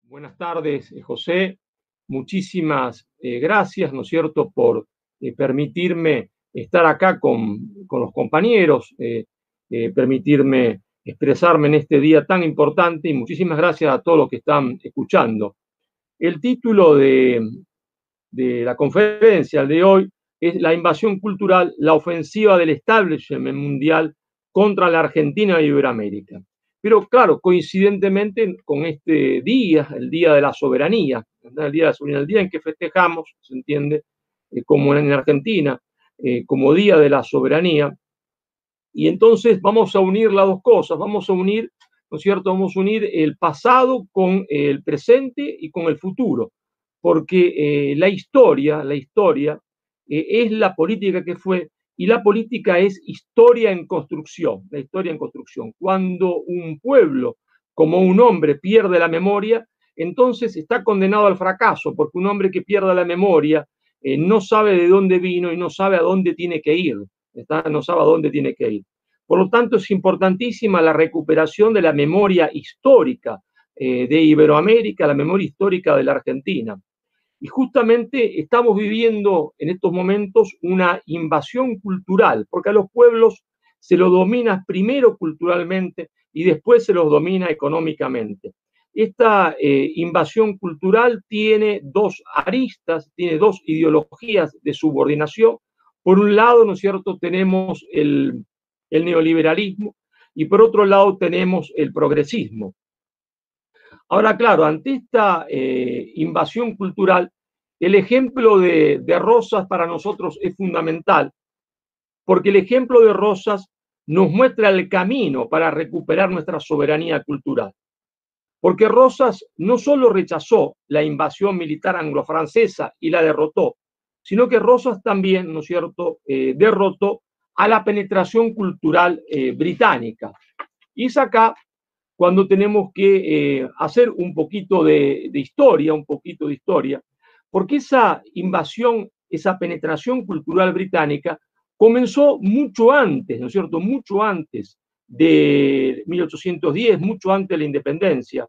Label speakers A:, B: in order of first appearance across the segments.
A: Buenas tardes, José. Muchísimas gracias, ¿no es cierto?, por permitirme estar acá con los compañeros, permitirme expresarme en este día tan importante y muchísimas gracias a todos los que están escuchando. El título de la conferencia de hoy es La invasión cultural, la ofensiva del establishment mundial contra la Argentina y Iberoamérica. Pero claro, coincidentemente con este día, el Día de la Soberanía, el Día de la Soberanía, el día en que festejamos, se entiende, como en Argentina, como Día de la Soberanía, y entonces vamos a unir las dos cosas, vamos a unir, ¿no es cierto?, vamos a unir el pasado con el presente y con el futuro, porque la historia es la política que fue, y la política es historia en construcción, la historia en construcción. Cuando un pueblo, como un hombre, pierde la memoria, entonces está condenado al fracaso, porque un hombre que pierda la memoria no sabe de dónde vino y no sabe a dónde tiene que ir, no sabe a dónde tiene que ir. Por lo tanto, es importantísima la recuperación de la memoria histórica de Iberoamérica, la memoria histórica de la Argentina. Y justamente estamos viviendo en estos momentos una invasión cultural, porque a los pueblos se los domina primero culturalmente y después se los domina económicamente. Esta invasión cultural tiene dos aristas, tiene dos ideologías de subordinación. Por un lado, ¿no es cierto?, tenemos el neoliberalismo y por otro lado tenemos el progresismo. Ahora, claro, ante esta invasión cultural, el ejemplo de Rosas para nosotros es fundamental, porque el ejemplo de Rosas nos muestra el camino para recuperar nuestra soberanía cultural. Porque Rosas no solo rechazó la invasión militar anglo-francesa y la derrotó, sino que Rosas también, ¿no es cierto?, derrotó a la penetración cultural británica. Y es acá cuando tenemos que hacer un poquito de historia, porque esa invasión, esa penetración cultural británica comenzó mucho antes, ¿no es cierto?, mucho antes de 1810, mucho antes de la independencia.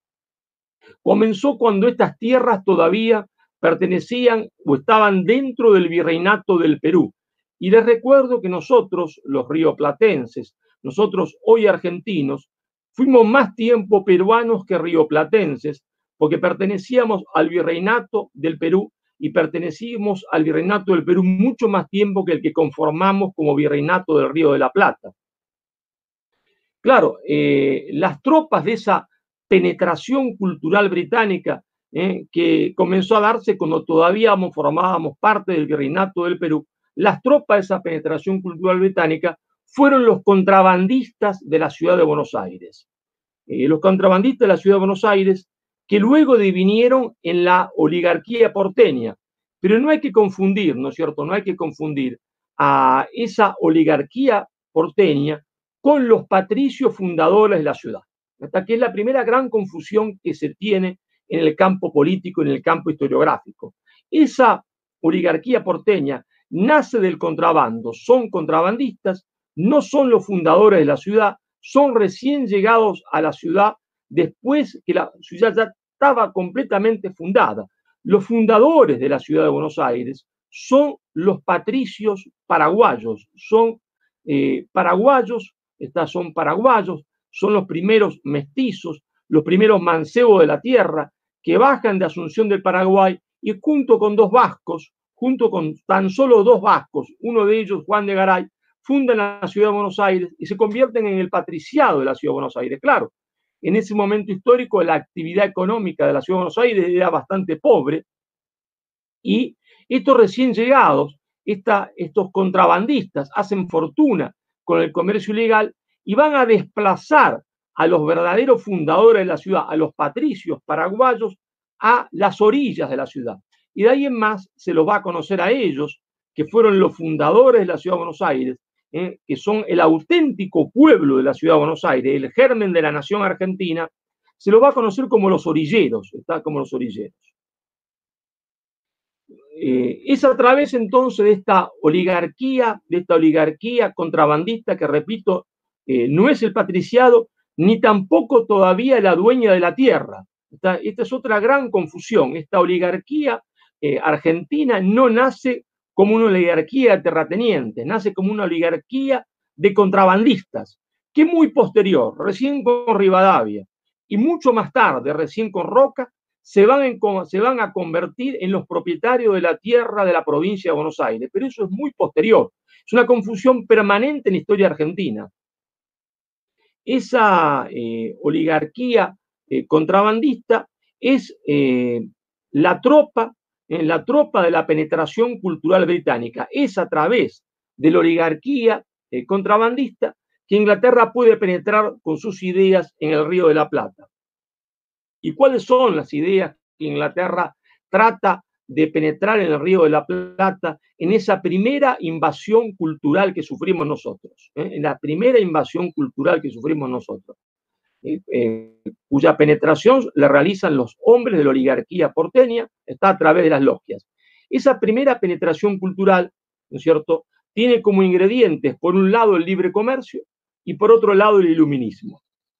A: Comenzó cuando estas tierras todavía pertenecían o estaban dentro del virreinato del Perú. Y les recuerdo que nosotros, los rioplatenses, nosotros hoy argentinos, fuimos más tiempo peruanos que rioplatenses, porque pertenecíamos al virreinato del Perú y pertenecíamos al virreinato del Perú mucho más tiempo que el que conformamos como virreinato del Río de la Plata. Claro, las tropas de esa penetración cultural británica que comenzó a darse cuando todavía formábamos parte del virreinato del Perú, las tropas de esa penetración cultural británica fueron los contrabandistas de la ciudad de Buenos Aires. Los contrabandistas de la ciudad de Buenos Aires que luego divinieron en la oligarquía porteña. Pero no hay que confundir, ¿no es cierto? No hay que confundir a esa oligarquía porteña con los patricios fundadores de la ciudad. Hasta que es la primera gran confusión que se tiene en el campo político, en el campo historiográfico. Esa oligarquía porteña nace del contrabando, son contrabandistas, no son los fundadores de la ciudad, son recién llegados a la ciudad después que la ciudad ya estaba completamente fundada. Los fundadores de la ciudad de Buenos Aires son los patricios paraguayos, son paraguayos, son los primeros mestizos, los primeros mancebos de la tierra que bajan de Asunción del Paraguay y junto con dos vascos, junto con tan solo dos vascos, uno de ellos Juan de Garay, fundan la ciudad de Buenos Aires y se convierten en el patriciado de la ciudad de Buenos Aires. Claro, en ese momento histórico la actividad económica de la ciudad de Buenos Aires era bastante pobre y estos recién llegados, estos contrabandistas hacen fortuna con el comercio ilegal y van a desplazar a los verdaderos fundadores de la ciudad, a los patricios paraguayos, a las orillas de la ciudad. Y de ahí en más se los va a conocer a ellos, que fueron los fundadores de la ciudad de Buenos Aires, que son el auténtico pueblo de la ciudad de Buenos Aires, el germen de la nación argentina, se los va a conocer como los orilleros, como los orilleros. Es a través entonces de esta oligarquía contrabandista que, repito, no es el patriciado, ni tampoco todavía la dueña de la tierra. Esta es otra gran confusión. Esta oligarquía argentina no nace como una oligarquía de terratenientes, nace como una oligarquía de contrabandistas, que muy posterior, recién con Rivadavia, y mucho más tarde, recién con Roca, se van a convertir en los propietarios de la tierra de la provincia de Buenos Aires. Pero eso es muy posterior. Es una confusión permanente en la historia argentina. Esa oligarquía contrabandista es la tropa de la penetración cultural británica. Es a través de la oligarquía contrabandista que Inglaterra puede penetrar con sus ideas en el Río de la Plata. ¿Y cuáles son las ideas que Inglaterra trata de penetrar en el Río de la Plata en esa primera invasión cultural que sufrimos nosotros? En la primera invasión cultural que sufrimos nosotros, cuya penetración la realizan los hombres de la oligarquía porteña, está a través de las logias. Esa primera penetración cultural, ¿no es cierto?, tiene como ingredientes, por un lado, el libre comercio y por otro lado, el iluminismo.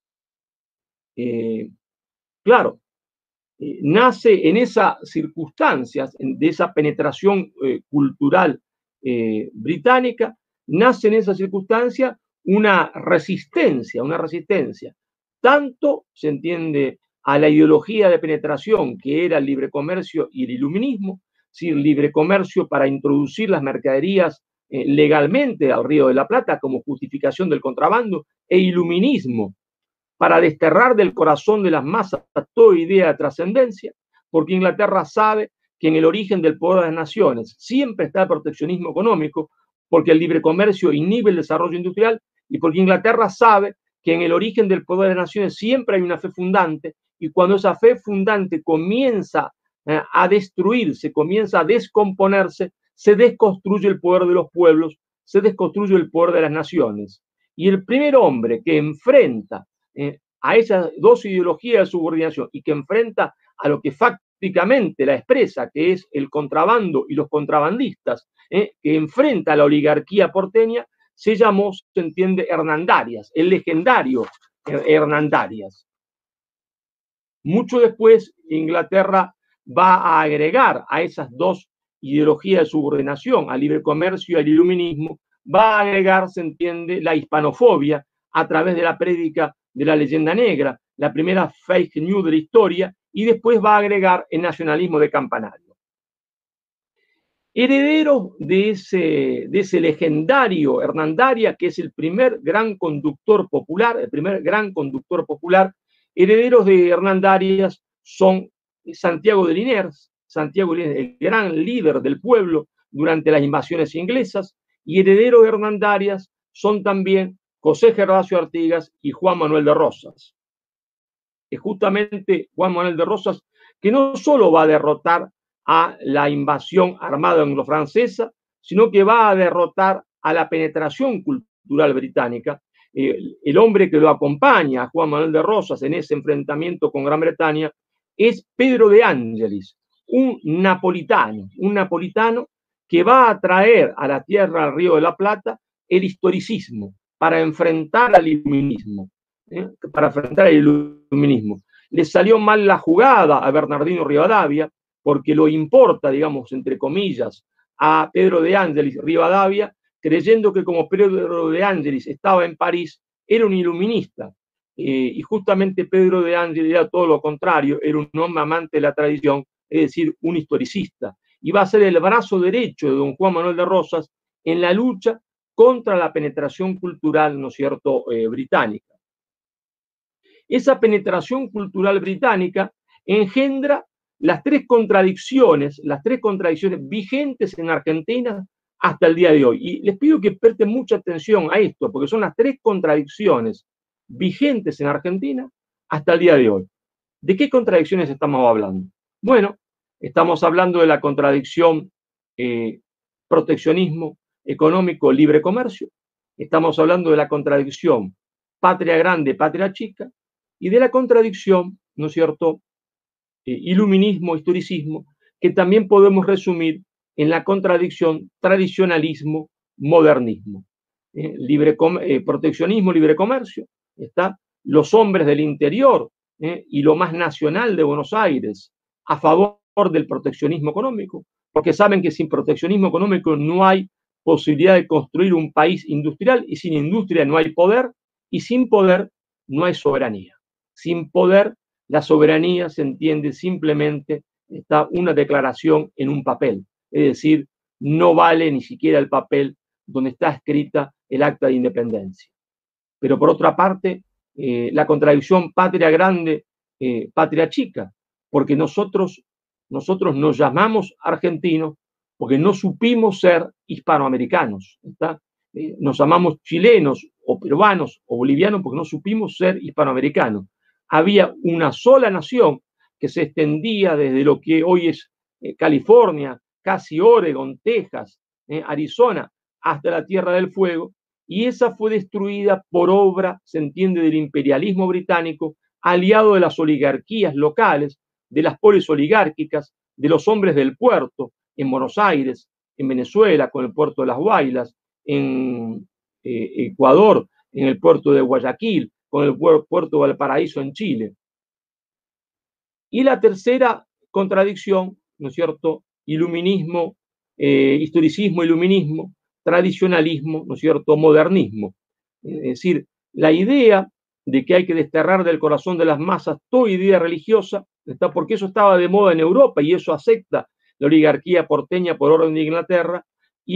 A: Claro, nace en esas circunstancias de esa penetración cultural británica, nace en esa circunstancia una resistencia, tanto se entiende a la ideología de penetración que era el libre comercio y el iluminismo, es decir, libre comercio para introducir las mercaderías legalmente al Río de la Plata como justificación del contrabando, e iluminismo para desterrar del corazón de las masas toda idea de trascendencia, porque Inglaterra sabe que en el origen del poder de las naciones siempre está el proteccionismo económico, porque el libre comercio inhibe el desarrollo industrial, y porque Inglaterra sabe que en el origen del poder de las naciones siempre hay una fe fundante, y cuando esa fe fundante comienza a destruirse, comienza a descomponerse, se desconstruye el poder de los pueblos, se desconstruye el poder de las naciones. Y el primer hombre que enfrenta a esas dos ideologías de subordinación y que enfrenta a lo que fácticamente la expresa, que es el contrabando y los contrabandistas, que enfrenta a la oligarquía porteña, se llamó, se entiende, Hernandarias, el legendario Hernandarias. Mucho después, Inglaterra va a agregar a esas dos ideologías de subordinación, al libre comercio y al iluminismo, va a agregar, se entiende, la hispanofobia a través de la prédica de la leyenda negra, la primera fake news de la historia, y después va a agregar el nacionalismo de campanario. Heredero de ese legendario Hernandaria, que es el primer gran conductor popular, herederos de Hernandarias son Santiago de Liniers, el gran líder del pueblo durante las invasiones inglesas, y herederos de Hernandarias son también José Gervasio Artigas y Juan Manuel de Rosas. Es justamente Juan Manuel de Rosas que no solo va a derrotar a la invasión armada anglo-francesa, sino que va a derrotar a la penetración cultural británica. El hombre que lo acompaña a Juan Manuel de Rosas en ese enfrentamiento con Gran Bretaña es Pedro de Angelis, un napolitano que va a traer a la tierra del Río de la Plata el historicismo para enfrentar al iluminismo. Le salió mal la jugada a Bernardino Rivadavia, porque lo importa, digamos, entre comillas, a Pedro de Angelis Rivadavia, creyendo que como Pedro de Angelis estaba en París, era un iluminista. Y justamente Pedro de Angelis era todo lo contrario, era un hombre amante de la tradición, es decir, un historicista. Y va a ser el brazo derecho de don Juan Manuel de Rosas en la lucha contra la penetración cultural, ¿no es cierto?, británica. Esa penetración cultural británica engendra las tres contradicciones vigentes en Argentina hasta el día de hoy. Y les pido que presten mucha atención a esto, porque son las tres contradicciones vigentes en Argentina hasta el día de hoy. ¿De qué contradicciones estamos hablando? Bueno, estamos hablando de la contradicción proteccionismo económico, libre comercio. Estamos hablando de la contradicción patria grande, patria chica, y de la contradicción, ¿no es cierto?, iluminismo, historicismo, que también podemos resumir en la contradicción tradicionalismo, modernismo. Proteccionismo, libre comercio, está los hombres del interior y lo más nacional de Buenos Aires a favor del proteccionismo económico, porque saben que sin proteccionismo económico no hay posibilidad de construir un país industrial, y sin industria no hay poder, y sin poder no hay soberanía. Sin poder, la soberanía se entiende simplemente, está una declaración en un papel, es decir, no vale ni siquiera el papel donde está escrita el acta de independencia. Pero por otra parte, la contradicción patria grande, patria chica, porque nosotros nos llamamos argentinos porque no supimos ser hispanoamericanos, ¿está? Nos llamamos chilenos o peruanos o bolivianos porque no supimos ser hispanoamericanos. Había una sola nación que se extendía desde lo que hoy es California, casi Oregon, Texas, Arizona, hasta la Tierra del Fuego, y esa fue destruida por obra, se entiende, del imperialismo británico, aliado de las oligarquías locales, de las polis oligárquicas, de los hombres del puerto, en Buenos Aires, en Venezuela, con el puerto de Las Guailas, en Ecuador, en el puerto de Guayaquil, con el puerto de Valparaíso en Chile. Y la tercera contradicción, ¿no es cierto? Iluminismo, historicismo, iluminismo, tradicionalismo, ¿no es cierto? Modernismo. Es decir, la idea de que hay que desterrar del corazón de las masas toda idea religiosa, ¿está? Porque eso estaba de moda en Europa y eso acepta la oligarquía porteña por orden de Inglaterra, y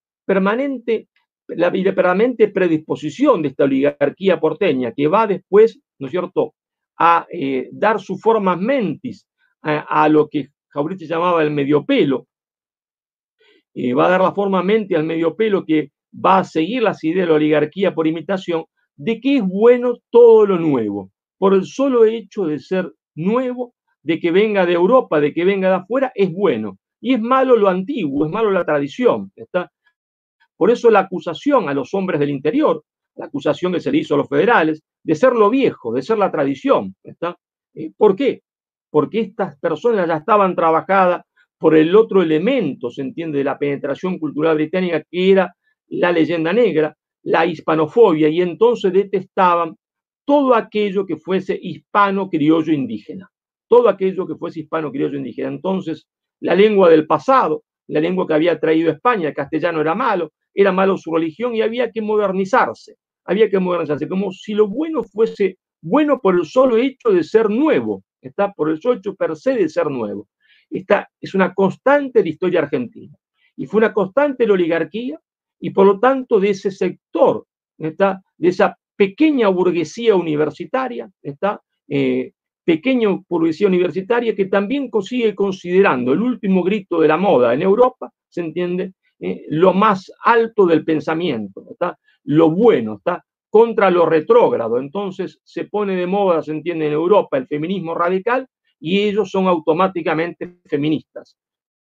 A: la permanente predisposición de esta oligarquía porteña que va después, ¿no es cierto?, a dar su forma mentis a lo que Jauretche llamaba el medio pelo, va a dar la forma mente al medio pelo que va a seguir las ideas de la oligarquía por imitación, de que es bueno todo lo nuevo, por el solo hecho de ser nuevo, de que venga de Europa, de que venga de afuera, es bueno. Y es malo lo antiguo, es malo la tradición. ¿Está? Por eso la acusación a los hombres del interior, la acusación que se le hizo a los federales, de ser lo viejo, de ser la tradición. ¿Está? ¿Por qué? Porque estas personas ya estaban trabajadas por el otro elemento, se entiende, de la penetración cultural británica, que era la leyenda negra, la hispanofobia, y entonces detestaban todo aquello que fuese hispano, criollo, indígena. Todo aquello que fuese hispano, criollo, indígena. Entonces, la lengua del pasado, la lengua que había traído España, el castellano era malo su religión y había que modernizarse, como si lo bueno fuese bueno por el solo hecho de ser nuevo, está por el solo hecho per se de ser nuevo. Esta es una constante de la historia argentina y fue una constante de la oligarquía y por lo tanto de ese sector, ¿está? De esa pequeña burguesía universitaria, ¿está? Pequeña burguesía universitaria que también sigue considerando el último grito de la moda en Europa, ¿se entiende? Lo más alto del pensamiento, ¿está? Lo bueno, ¿está? Contra lo retrógrado. Entonces se pone de moda, se entiende, en Europa el feminismo radical y ellos son automáticamente feministas.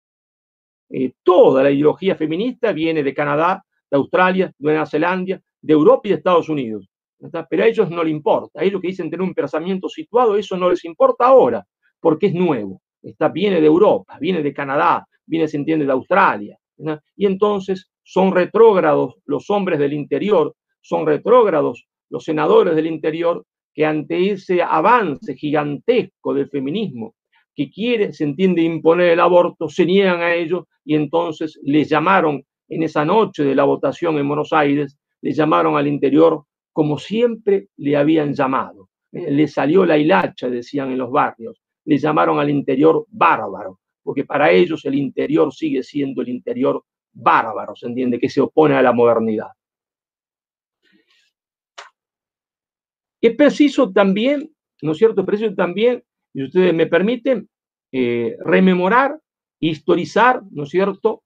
A: Toda la ideología feminista viene de Canadá, de Australia, de Nueva Zelanda, de Europa y de Estados Unidos. ¿Está? Pero a ellos no les importa. A ellos que dicen tener un pensamiento situado, eso no les importa ahora, porque es nuevo. ¿Está? Viene de Europa, viene de Canadá, viene, se entiende, de Australia. ¿No? Y entonces son retrógrados los hombres del interior, son retrógrados los senadores del interior, que ante ese avance gigantesco del feminismo que quiere, se entiende, imponer el aborto, se niegan a ello y entonces les llamaron en esa noche de la votación en Buenos Aires, les llamaron al interior como siempre le habían llamado. Le salió la hilacha, decían en los barrios, le llamaron al interior bárbaro, porque para ellos el interior sigue siendo el interior bárbaro, se entiende, que se opone a la modernidad. Es preciso también, ¿no es cierto? Es preciso también, si ustedes me permiten, rememorar, historizar, ¿no es cierto?,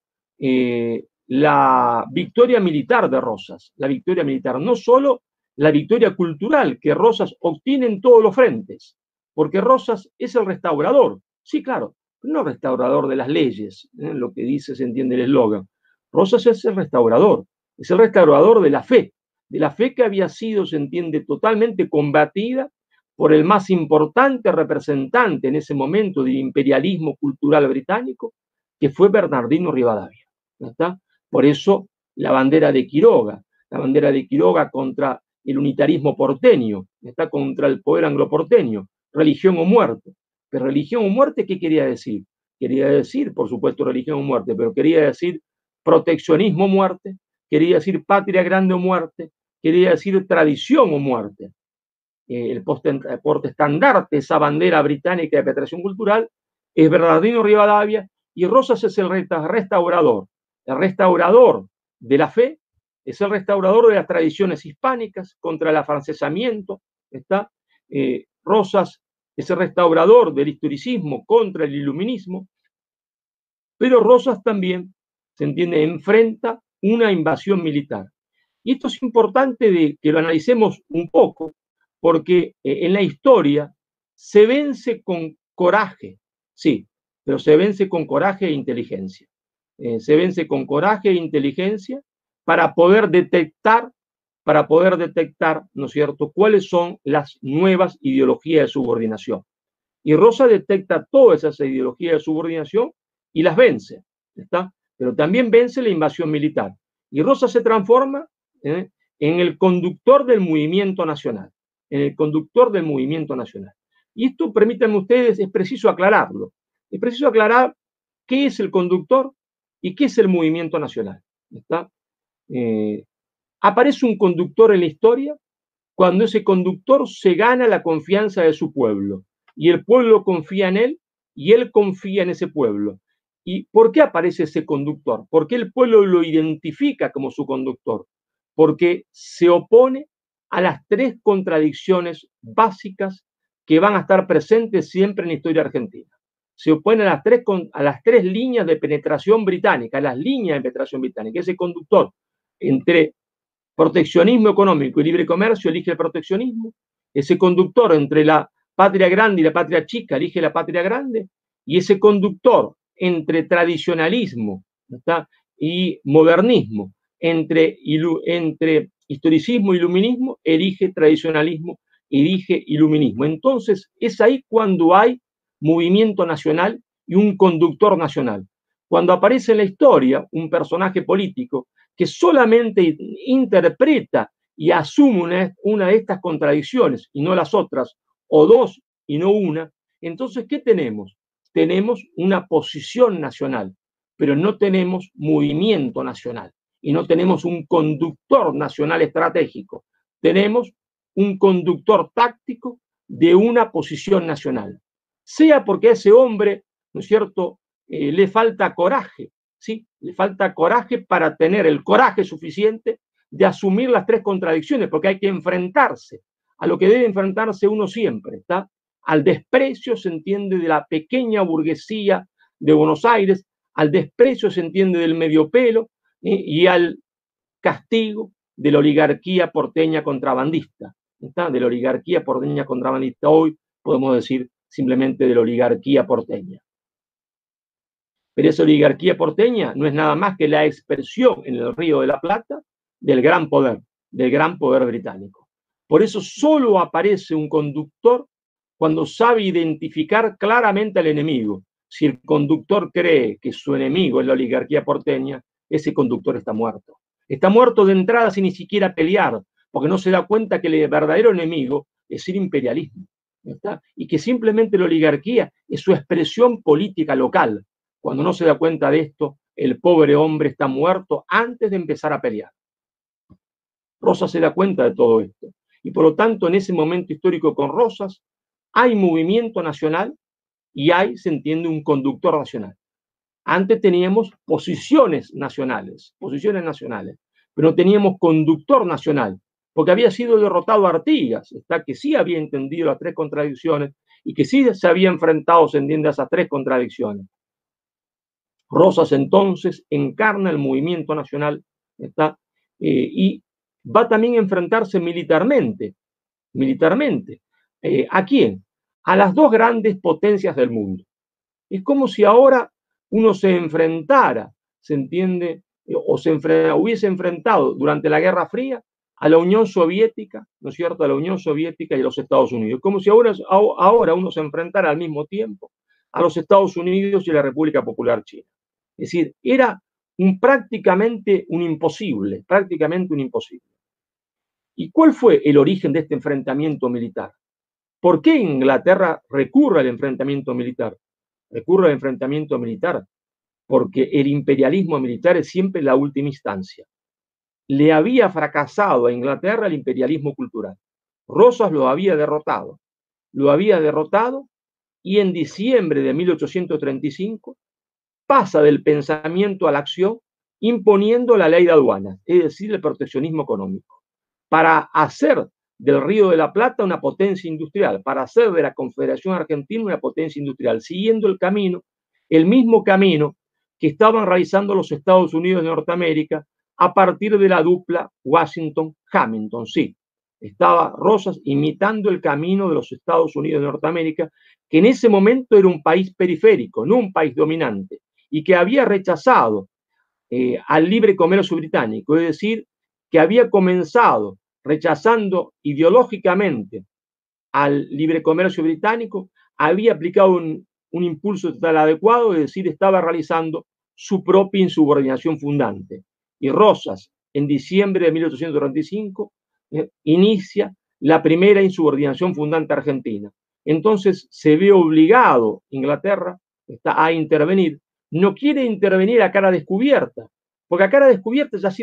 A: la victoria militar de Rosas, la victoria militar, no solo la victoria cultural que Rosas obtiene en todos los frentes, porque Rosas es el restaurador, sí, claro, no restaurador de las leyes, lo que dice, se entiende el eslogan. Rosas es el restaurador de la fe que había sido, se entiende, totalmente combatida por el más importante representante en ese momento del imperialismo cultural británico, que fue Bernardino Rivadavia. ¿Está? Por eso la bandera de Quiroga contra el unitarismo porteño, está contra el poder angloporteño. religión o muerte. Pero religión o muerte, ¿qué quería decir? Quería decir, por supuesto, religión o muerte, pero quería decir proteccionismo o muerte, quería decir patria grande o muerte, quería decir tradición o muerte. El portaestandarte, esa bandera británica de penetración cultural, es Bernardino Rivadavia, y Rosas es el restaurador de la fe, es el restaurador de las tradiciones hispánicas contra el afrancesamiento, ¿está? Rosas es el restaurador del historicismo contra el iluminismo, pero Rosas también, se entiende, enfrenta una invasión militar. Y esto es importante de que lo analicemos un poco, porque en la historia se vence con coraje, sí, pero se vence con coraje e inteligencia. Se vence con coraje e inteligencia para poder detectar, ¿no es cierto?, cuáles son las nuevas ideologías de subordinación. Y Rosa detecta todas esas ideologías de subordinación y las vence, ¿está? Pero también vence la invasión militar. Y Rosa se transforma en el conductor del movimiento nacional, en el conductor del movimiento nacional. Y esto, permítanme ustedes, es preciso aclararlo. Es preciso aclarar qué es el conductor y qué es el movimiento nacional. ¿Está? Aparece un conductor en la historia cuando ese conductor se gana la confianza de su pueblo y el pueblo confía en él y él confía en ese pueblo. ¿Y por qué aparece ese conductor? ¿Por qué el pueblo lo identifica como su conductor? Porque se opone a las tres contradicciones básicas que van a estar presentes siempre en la historia argentina. Se opone a las tres líneas de penetración británica, a las líneas de penetración británica. Ese conductor entre proteccionismo económico y libre comercio elige el proteccionismo. Ese conductor entre la patria grande y la patria chica elige la patria grande. Y ese conductor entre tradicionalismo, ¿está?, y modernismo, entre historicismo y iluminismo, elige tradicionalismo, elige iluminismo. Entonces, es ahí cuando hay movimiento nacional y un conductor nacional. Cuando aparece en la historia un personaje político que solamente interpreta y asume una de estas contradicciones y no las otras, o dos y no una, entonces, ¿qué tenemos? Tenemos una posición nacional, pero no tenemos movimiento nacional y no tenemos un conductor nacional estratégico. Tenemos un conductor táctico de una posición nacional. Sea porque a ese hombre, ¿no es cierto?, le falta coraje, ¿sí? Le falta coraje para tener el coraje suficiente de asumir las tres contradicciones, porque hay que enfrentarse a lo que debe enfrentarse uno siempre, ¿está? Al desprecio, se entiende, de la pequeña burguesía de Buenos Aires, al desprecio, se entiende, del medio pelo, y al castigo de la oligarquía porteña contrabandista, ¿está? De la oligarquía porteña contrabandista. Hoy podemos decir simplemente de la oligarquía porteña. Pero esa oligarquía porteña no es nada más que la expresión en el Río de la Plata del gran poder británico. Por eso solo aparece un conductor cuando sabe identificar claramente al enemigo. Si el conductor cree que su enemigo es la oligarquía porteña, ese conductor está muerto. Está muerto de entrada sin ni siquiera pelear, porque no se da cuenta que el verdadero enemigo es el imperialismo, ¿está? Y que simplemente la oligarquía es su expresión política local. Cuando no se da cuenta de esto, el pobre hombre está muerto antes de empezar a pelear. Rosas se da cuenta de todo esto. Y por lo tanto, en ese momento histórico con Rosas, hay movimiento nacional y hay, se entiende, un conductor nacional. Antes teníamos posiciones nacionales, pero no teníamos conductor nacional, porque había sido derrotado Artigas, está, que sí había entendido las tres contradicciones y que sí se había enfrentado, se entiende, a esas tres contradicciones. Rosas entonces encarna el movimiento nacional, ¿está? Y va también a enfrentarse militarmente. ¿A quién? A las dos grandes potencias del mundo. Es como si ahora uno se enfrentara, se entiende, o hubiese enfrentado durante la Guerra Fría a la Unión Soviética, ¿no es cierto?, a la Unión Soviética y a los Estados Unidos. Como si ahora uno se enfrentara al mismo tiempo a los Estados Unidos y a la República Popular China. Es decir, era prácticamente un imposible. ¿Y cuál fue el origen de este enfrentamiento militar? ¿Por qué Inglaterra recurre al enfrentamiento militar? Recurre al enfrentamiento militar porque el imperialismo militar es siempre la última instancia. Le había fracasado a Inglaterra el imperialismo cultural. Rosas lo había derrotado y en diciembre de 1835 pasa del pensamiento a la acción imponiendo la ley de aduanas, es decir, el proteccionismo económico, para hacer del Río de la Plata una potencia industrial, para hacer de la Confederación Argentina una potencia industrial, siguiendo el mismo camino que estaban realizando los Estados Unidos de Norteamérica a partir de la dupla Washington-Hamilton. Sí, estaba Rosas imitando el camino de los Estados Unidos de Norteamérica, que en ese momento era un país periférico, no un país dominante, y que había rechazado al libre comercio británico, es decir, que había comenzado rechazando ideológicamente al libre comercio británico, había aplicado un impulso total adecuado, es decir, estaba realizando su propia insubordinación fundante. Y Rosas, en diciembre de 1835, inicia la primera insubordinación fundante argentina. Entonces se ve obligado Inglaterra a intervenir. No quiere intervenir a cara descubierta, porque a cara descubierta ya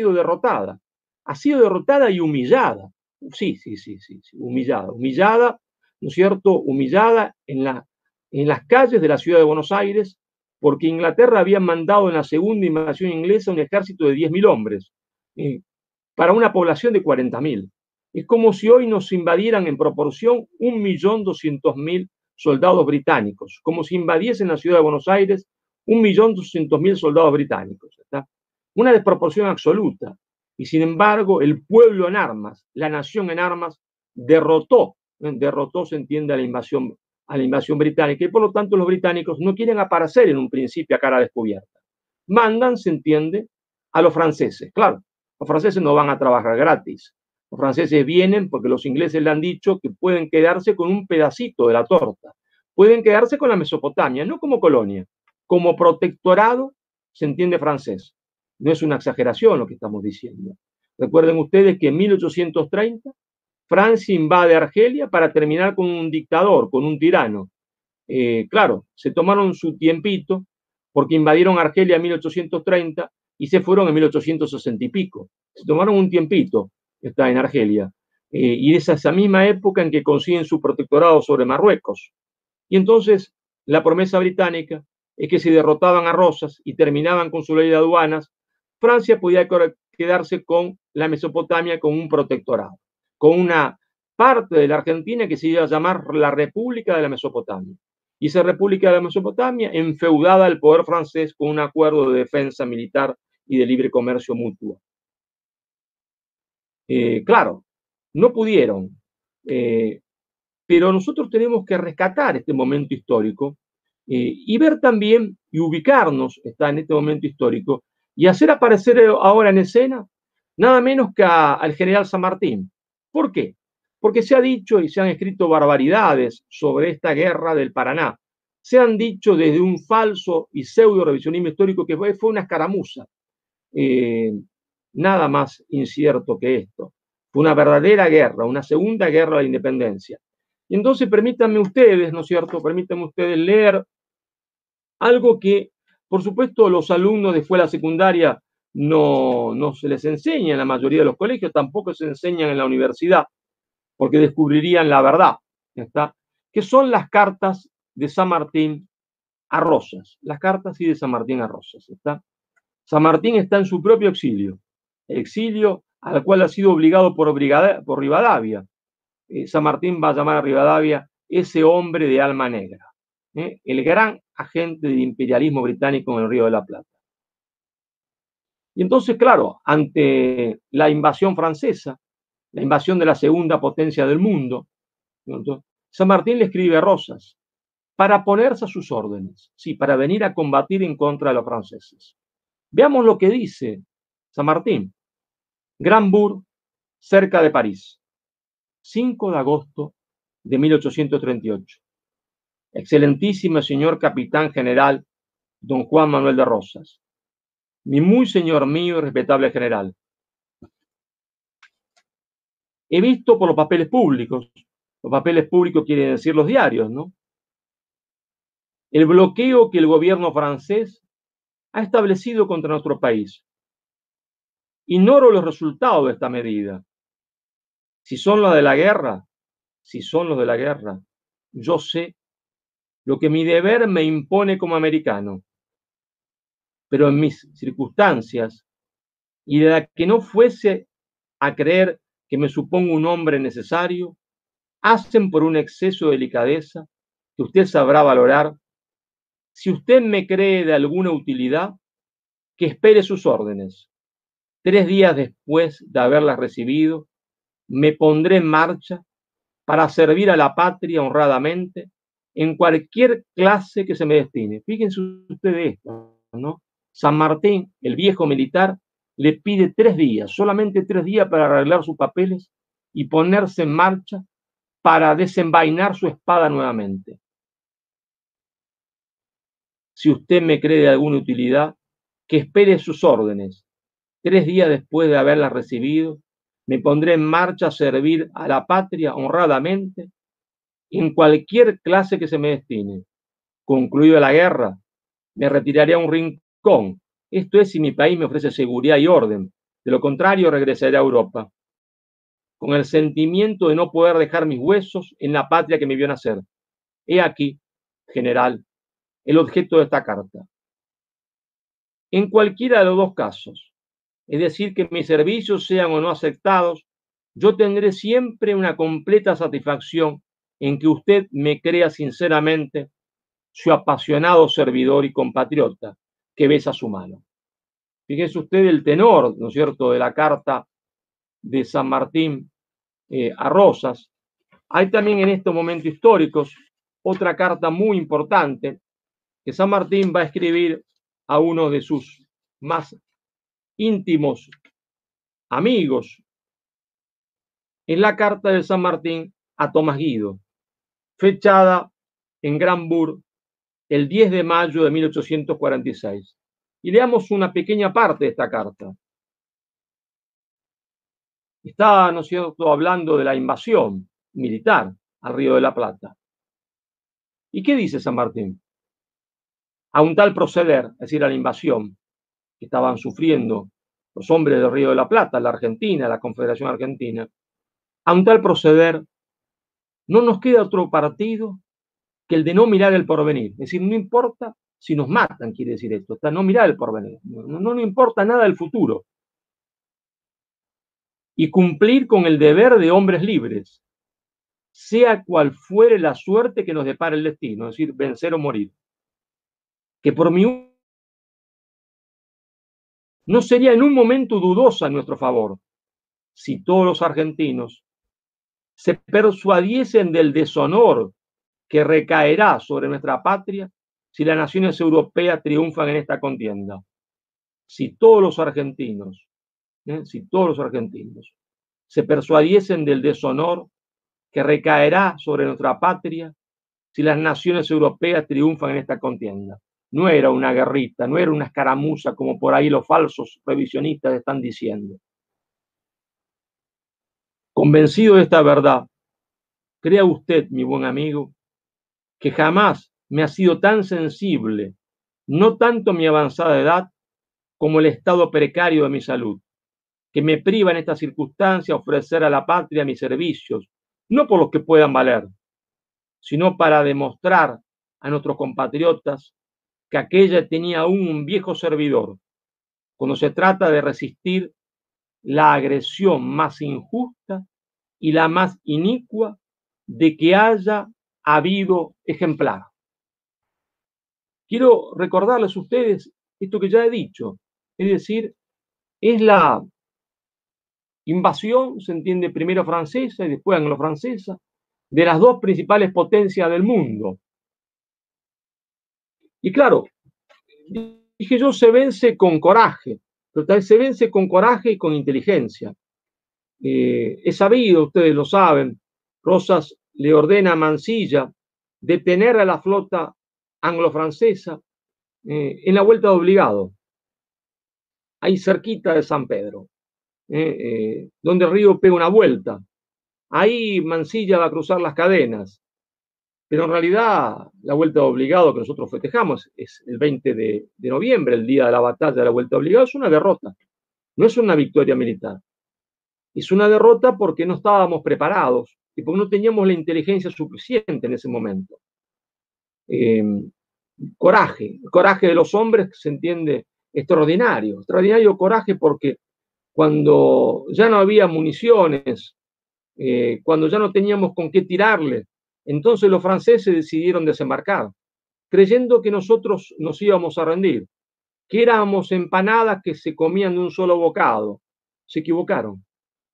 A: ha sido derrotada y humillada. Sí, humillada, ¿no es cierto? Humillada en las calles de la ciudad de Buenos Aires, porque Inglaterra había mandado en la segunda invasión inglesa un ejército de 10.000 hombres, para una población de 40.000. Es como si hoy nos invadieran en proporción 1.200.000 soldados británicos, como si invadiesen la ciudad de Buenos Aires 1.200.000 soldados británicos. ¿Está? Una desproporción absoluta. Y sin embargo, el pueblo en armas, la nación en armas, derrotó, se entiende, a la invasión británica. Y por lo tanto, los británicos no quieren aparecer en un principio a cara descubierta. Mandan, se entiende, a los franceses. Claro, los franceses no van a trabajar gratis. Los franceses vienen porque los ingleses le han dicho que pueden quedarse con un pedacito de la torta. Pueden quedarse con la Mesopotamia, no como colonia, como protectorado, se entiende, francés. No es una exageración lo que estamos diciendo. Recuerden ustedes que en 1830 Francia invade Argelia para terminar con un dictador, con un tirano. Claro, se tomaron su tiempito porque invadieron Argelia en 1830 y se fueron en 1860 y pico. Se tomaron un tiempito, está en Argelia. Y es esa misma época en que consiguen su protectorado sobre Marruecos. Y entonces la promesa británica es que si derrotaban a Rosas y terminaban con su ley de aduanas, Francia podía quedarse con la Mesopotamia con un protectorado, con una parte de la Argentina que se iba a llamar la República de la Mesopotamia. Y esa República de la Mesopotamia enfeudada al poder francés con un acuerdo de defensa militar y de libre comercio mutuo. Claro, no pudieron, pero nosotros tenemos que rescatar este momento histórico y ver también y ubicarnos en este momento histórico y hacer aparecer ahora en escena nada menos que al general San Martín. ¿Por qué? Porque se ha dicho y se han escrito barbaridades sobre esta guerra del Paraná. Se han dicho desde un falso y pseudo revisionismo histórico que fue una escaramuza. Nada más incierto que esto. Fue una verdadera guerra, una segunda guerra de la independencia. Y entonces permítanme ustedes, ¿no es cierto? Permítanme ustedes leer algo que, por supuesto, los alumnos de escuela secundaria no se les enseña en la mayoría de los colegios, tampoco se enseñan en la universidad, porque descubrirían la verdad, ¿está? Que son las cartas de San Martín a Rosas, las cartas de San Martín a Rosas, ¿está? San Martín está en su propio exilio al cual ha sido obligado por Rivadavia. San Martín va a llamar a Rivadavia ese hombre de alma negra, el gran agente del imperialismo británico en el Río de la Plata. Y entonces, claro, ante la invasión francesa, la invasión de la segunda potencia del mundo, San Martín le escribe a Rosas para ponerse a sus órdenes, sí, para venir a combatir en contra de los franceses. Veamos lo que dice San Martín. Granbourg, cerca de París, 5 de agosto de 1838. Excelentísimo señor capitán general don Juan Manuel de Rosas, mi muy señor mío y respetable general. He visto por los papeles públicos Los papeles públicos quieren decir los diarios, ¿no? El bloqueo que el gobierno francés ha establecido contra nuestro país. Ignoro los resultados de esta medida. Si son los de la guerra, si son los de la guerra, yo sé lo que mi deber me impone como americano. Pero en mis circunstancias, y de la que no fuese a creer que me supongo un hombre necesario, hacen por un exceso de delicadeza que usted sabrá valorar. Si usted me cree de alguna utilidad, que espere sus órdenes. 3 días después de haberlas recibido, me pondré en marcha para servir a la patria honradamente en cualquier clase que se me destine. Fíjense ustedes esto, ¿no? San Martín, el viejo militar, le pide 3 días, solamente 3 días para arreglar sus papeles y ponerse en marcha para desenvainar su espada nuevamente. Si usted me cree de alguna utilidad, que espere sus órdenes. 3 días después de haberlas recibido, me pondré en marcha a servir a la patria honradamente en cualquier clase que se me destine. Concluida la guerra, me retiraré a un rincón. Esto es si mi país me ofrece seguridad y orden. De lo contrario, regresaré a Europa, con el sentimiento de no poder dejar mis huesos en la patria que me vio nacer. He aquí, general, el objeto de esta carta. En cualquiera de los dos casos, es decir, que mis servicios sean o no aceptados, yo tendré siempre una completa satisfacción en que usted me crea sinceramente su apasionado servidor y compatriota que besa su mano. Fíjese usted el tenor, ¿no es cierto?, de la carta de San Martín a Rosas. Hay también en estos momentos históricos otra carta muy importante que San Martín va a escribir a uno de sus más íntimos amigos. Es la carta de San Martín a Tomás Guido, fechada en Granburg el 10 de mayo de 1846. Y leamos una pequeña parte de esta carta. Está, ¿no es cierto?, hablando de la invasión militar al Río de la Plata. ¿Y qué dice San Martín? A un tal proceder, es decir, a la invasión que estaban sufriendo los hombres del Río de la Plata, la Argentina, la Confederación Argentina, a un tal proceder no nos queda otro partido que el de no mirar el porvenir. Es decir, no importa si nos matan, quiere decir esto, está no mirar el porvenir, no importa nada del futuro. Y cumplir con el deber de hombres libres, sea cual fuere la suerte que nos depara el destino, es decir, vencer o morir. Que por mi no sería en un momento dudosa en nuestro favor, si todos los argentinos se persuadiesen del deshonor que recaerá sobre nuestra patria si las naciones europeas triunfan en esta contienda. Si todos los argentinos se persuadiesen del deshonor que recaerá sobre nuestra patria si las naciones europeas triunfan en esta contienda. No era una guerrita, no era una escaramuza como por ahí los falsos revisionistas están diciendo. Convencido de esta verdad, crea usted, mi buen amigo, que jamás me ha sido tan sensible, no tanto mi avanzada edad como el estado precario de mi salud, que me priva en esta circunstancia ofrecer a la patria mis servicios, no por los que puedan valer, sino para demostrar a nuestros compatriotas que aquella tenía aún un viejo servidor, cuando se trata de resistir la agresión más injusta y la más inicua de que haya habido ejemplar. Quiero recordarles a ustedes esto que ya he dicho, es decir, es la invasión, se entiende, primero francesa y después anglo-francesa, de las dos principales potencias del mundo. Y claro, dije yo, se vence con coraje, pero también se vence con coraje y con inteligencia. Es sabido, ustedes lo saben, Rosas le ordena a Mansilla detener a la flota anglo-francesa en la vuelta de Obligado, ahí cerquita de San Pedro, donde el río pega una vuelta ahí Mansilla va a cruzar las cadenas. Pero en realidad la vuelta de obligado que nosotros festejamos es el 20 de noviembre, el día de la batalla de la vuelta de obligado, es una derrota, no es una victoria militar. Es una derrota porque no estábamos preparados y porque no teníamos la inteligencia suficiente en ese momento. Coraje de los hombres se entiende extraordinario coraje porque cuando ya no había municiones, cuando ya no teníamos con qué tirarle, entonces los franceses decidieron desembarcar, creyendo que nosotros nos íbamos a rendir, que éramos empanadas que se comían de un solo bocado. Se equivocaron.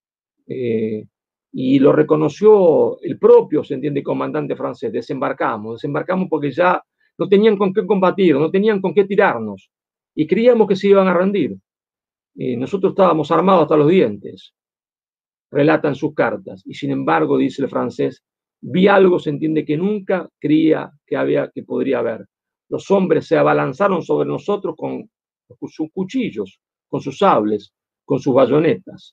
A: Y lo reconoció el propio, se entiende, comandante francés. Desembarcamos porque ya no tenían con qué combatir, no tenían con qué tirarnos. Y creíamos que se iban a rendir. Nosotros estábamos armados hasta los dientes, relatan sus cartas. Y sin embargo, dice el francés, vi algo, se entiende, que nunca creía que podría haber. Los hombres se abalanzaron sobre nosotros con sus cuchillos, con sus sables, con sus bayonetas.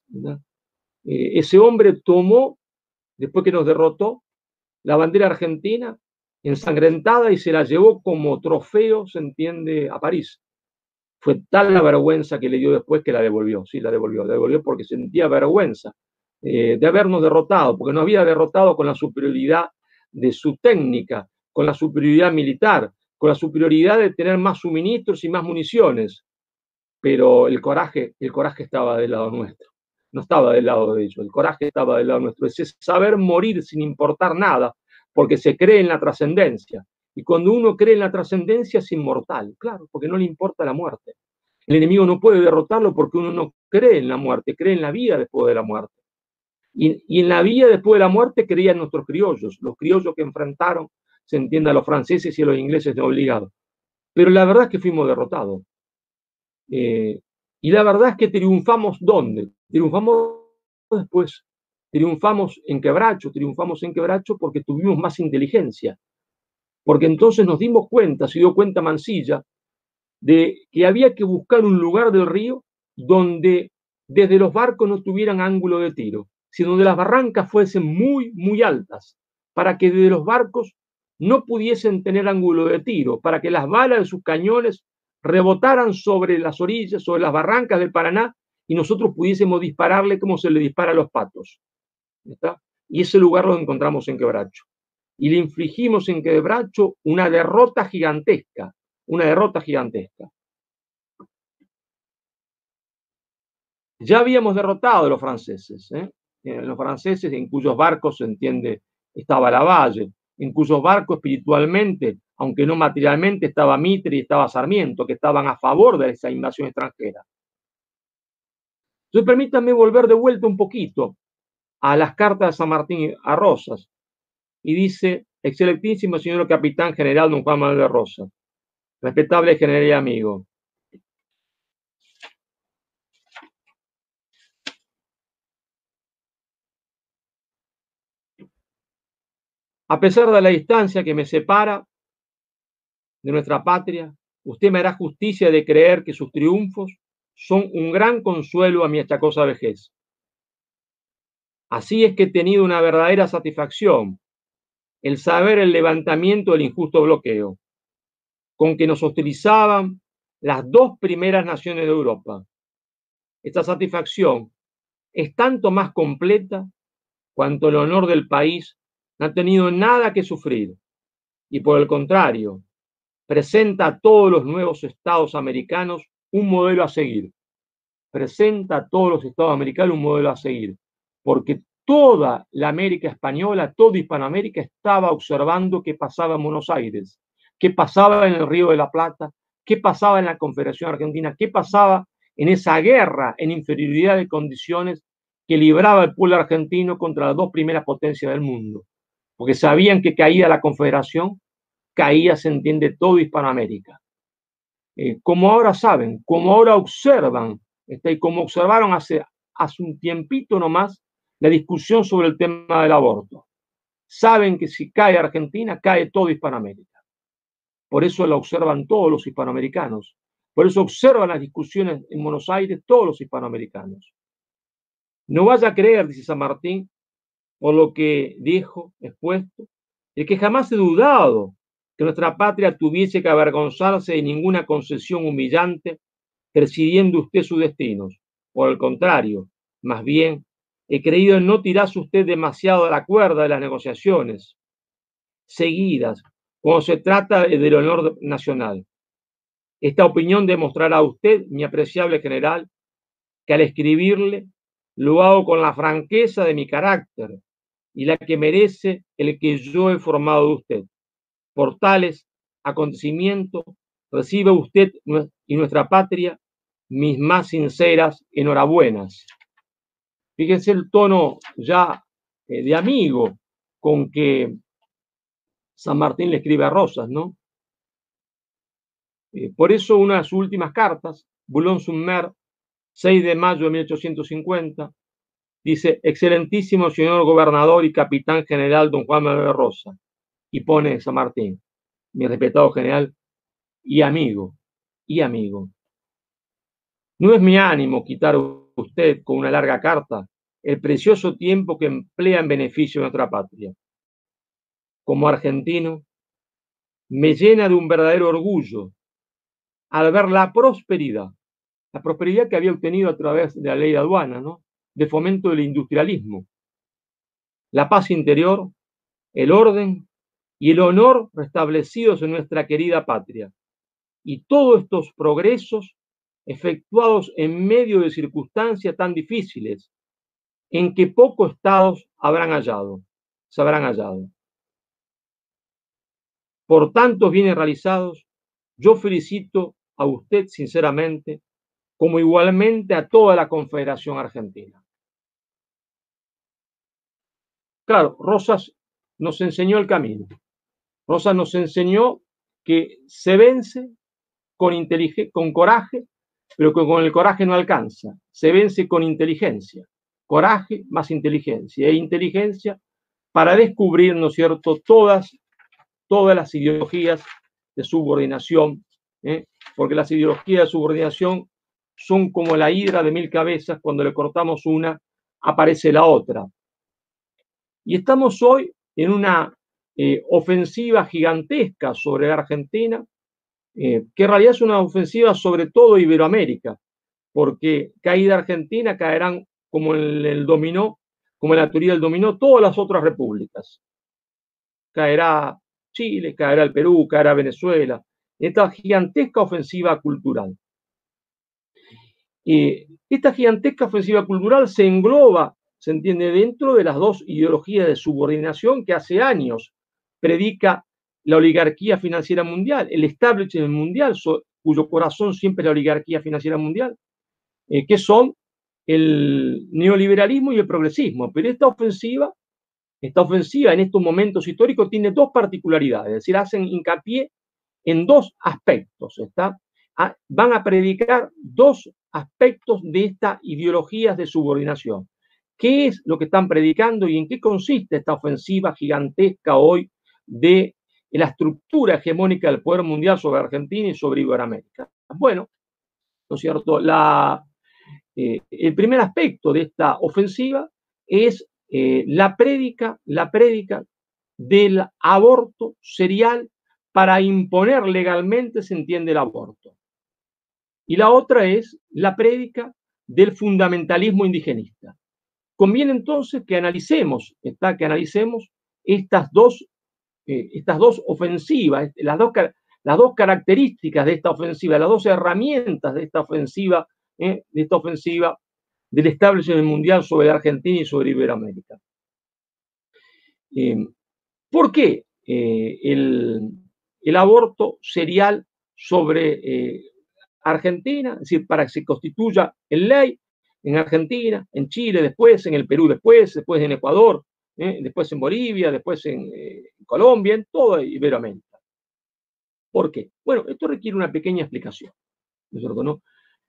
A: Ese hombre tomó, después que nos derrotó, la bandera argentina ensangrentada y se la llevó como trofeo, se entiende, a París. Fue tal la vergüenza que le dio después que la devolvió. Sí, la devolvió porque sentía vergüenza de habernos derrotado, porque nos había derrotado con la superioridad de su técnica, con la superioridad militar, con la superioridad de tener más suministros y más municiones. Pero el coraje estaba del lado nuestro, no estaba del lado de ellos, el coraje estaba del lado nuestro, es saber morir sin importar nada, porque se cree en la trascendencia. Y cuando uno cree en la trascendencia es inmortal, claro, porque no le importa la muerte. El enemigo no puede derrotarlo porque uno no cree en la muerte, cree en la vida después de la muerte. Y en la vida después de la muerte creían nuestros criollos, los criollos que enfrentaron, se entiende, a los franceses y a los ingleses de obligado. Pero la verdad es que fuimos derrotados. Y la verdad es que triunfamos ¿dónde? Triunfamos después. Triunfamos en Quebracho porque tuvimos más inteligencia. Porque entonces nos dimos cuenta, se dio cuenta Mansilla, de que había que buscar un lugar del río donde desde los barcos no tuvieran ángulo de tiro, sino donde las barrancas fuesen muy, muy altas, para que desde los barcos no pudiesen tener ángulo de tiro, para que las balas de sus cañones rebotaran sobre las orillas, sobre las barrancas del Paraná, y nosotros pudiésemos dispararle como se le dispara a los patos. ¿Está? Y ese lugar lo encontramos en Quebracho. Y le infligimos en Quebracho una derrota gigantesca, Ya habíamos derrotado a los franceses, los franceses en cuyos barcos, se entiende, estaba Lavalle, en cuyos barcos espiritualmente, aunque no materialmente, estaba Mitre y estaba Sarmiento, que estaban a favor de esa invasión extranjera. Entonces, permítanme volver de vuelta un poquito a las cartas de San Martín a Rosas. Y dice, excelentísimo señor capitán general don Juan Manuel de Rosas, respetable general y amigo. A pesar de la distancia que me separa de nuestra patria, usted me hará justicia de creer que sus triunfos son un gran consuelo a mi achacosa vejez. Así es que he tenido una verdadera satisfacción el saber el levantamiento del injusto bloqueo con que nos hostilizaban las dos primeras naciones de Europa. Esta satisfacción es tanto más completa cuanto el honor del país no ha tenido nada que sufrir y por el contrario, presenta a todos los nuevos estados americanos un modelo a seguir. Presenta a todos los estados americanos un modelo a seguir, porque toda la América española, toda Hispanoamérica estaba observando qué pasaba en Buenos Aires, qué pasaba en el Río de la Plata, qué pasaba en la Confederación Argentina, qué pasaba en esa guerra en inferioridad de condiciones que libraba el pueblo argentino contra las dos primeras potencias del mundo, porque sabían que caía la Confederación, caía, se entiende, todo Hispanoamérica. Como ahora saben, como ahora observan, y como observaron hace un tiempito nomás, la discusión sobre el tema del aborto. Saben que si cae Argentina, cae todo Hispanoamérica. Por eso la observan todos los hispanoamericanos. Por eso observan las discusiones en Buenos Aires todos los hispanoamericanos. No vaya a creer, dice San Martín, por lo que dijo expuesto, el que jamás he dudado que nuestra patria tuviese que avergonzarse de ninguna concesión humillante presidiendo usted sus destinos. Por el contrario, más bien, he creído en no tirarse usted demasiado a la cuerda de las negociaciones seguidas cuando se trata del honor nacional. Esta opinión demostrará a usted, mi apreciable general, que al escribirle lo hago con la franqueza de mi carácter y la que merece el que yo he formado de usted. Por tales acontecimientos, recibe usted y nuestra patria mis más sinceras enhorabuenas. Fíjense el tono ya de amigo con que San Martín le escribe a Rosas, ¿no? Por eso una de sus últimas cartas, Boulogne-sur-Mer, 6 de mayo de 1850, dice, excelentísimo señor gobernador y capitán general don Juan Manuel Rosa, y pone San Martín, mi respetado general y amigo, y amigo. No es mi ánimo quitar a usted con una larga carta el precioso tiempo que emplea en beneficio de nuestra patria. Como argentino, me llena de un verdadero orgullo al ver la prosperidad que había obtenido a través de la ley de aduana, ¿no? De fomento del industrialismo, la paz interior, el orden y el honor restablecidos en nuestra querida patria. Y todos estos progresos efectuados en medio de circunstancias tan difíciles en que pocos estados se habrán hallado. Por tantos bienes realizados, yo felicito a usted sinceramente, como igualmente a toda la Confederación Argentina. Claro, Rosas nos enseñó el camino. Rosas nos enseñó que se vence con coraje, pero que con el coraje no alcanza. Se vence con inteligencia. Coraje más inteligencia. E inteligencia para descubrir, ¿no es cierto?, todas las ideologías de subordinación, porque las ideologías de subordinación son como la hidra de 1000 cabezas, cuando le cortamos una, aparece la otra. Y estamos hoy en una ofensiva gigantesca sobre la Argentina, que en realidad es una ofensiva sobre todo Iberoamérica, porque caída Argentina caerán como en el dominó, como en la teoría del dominó, todas las otras repúblicas. Caerá Chile, caerá el Perú, caerá Venezuela, esta gigantesca ofensiva cultural. Esta gigantesca ofensiva cultural se engloba, se entiende, dentro de las dos ideologías de subordinación que hace años predica la oligarquía financiera mundial, el establishment mundial, cuyo corazón siempre es la oligarquía financiera mundial, que son el neoliberalismo y el progresismo. Pero esta ofensiva en estos momentos históricos tiene dos particularidades, es decir, hacen hincapié en dos aspectos, van a predicar dos aspectos de estas ideologías de subordinación. ¿Qué es lo que están predicando y en qué consiste esta ofensiva gigantesca hoy de la estructura hegemónica del poder mundial sobre Argentina y sobre Iberoamérica? Bueno, ¿no es cierto? El primer aspecto de esta ofensiva es la prédica del aborto serial para imponer legalmente, se entiende, el aborto. Y la otra es la prédica del fundamentalismo indigenista. Conviene entonces que analicemos estas dos ofensivas, las dos características de esta ofensiva, las dos herramientas de esta ofensiva del establishment mundial sobre Argentina y sobre Iberoamérica. ¿Por qué el aborto serial sobre Argentina? Es decir, para que se constituya en ley en Argentina, en Chile después, en el Perú después en Ecuador, después en Bolivia, después en Colombia, en toda Iberoamérica. ¿Por qué? Bueno, esto requiere una pequeña explicación, ¿no es cierto, no?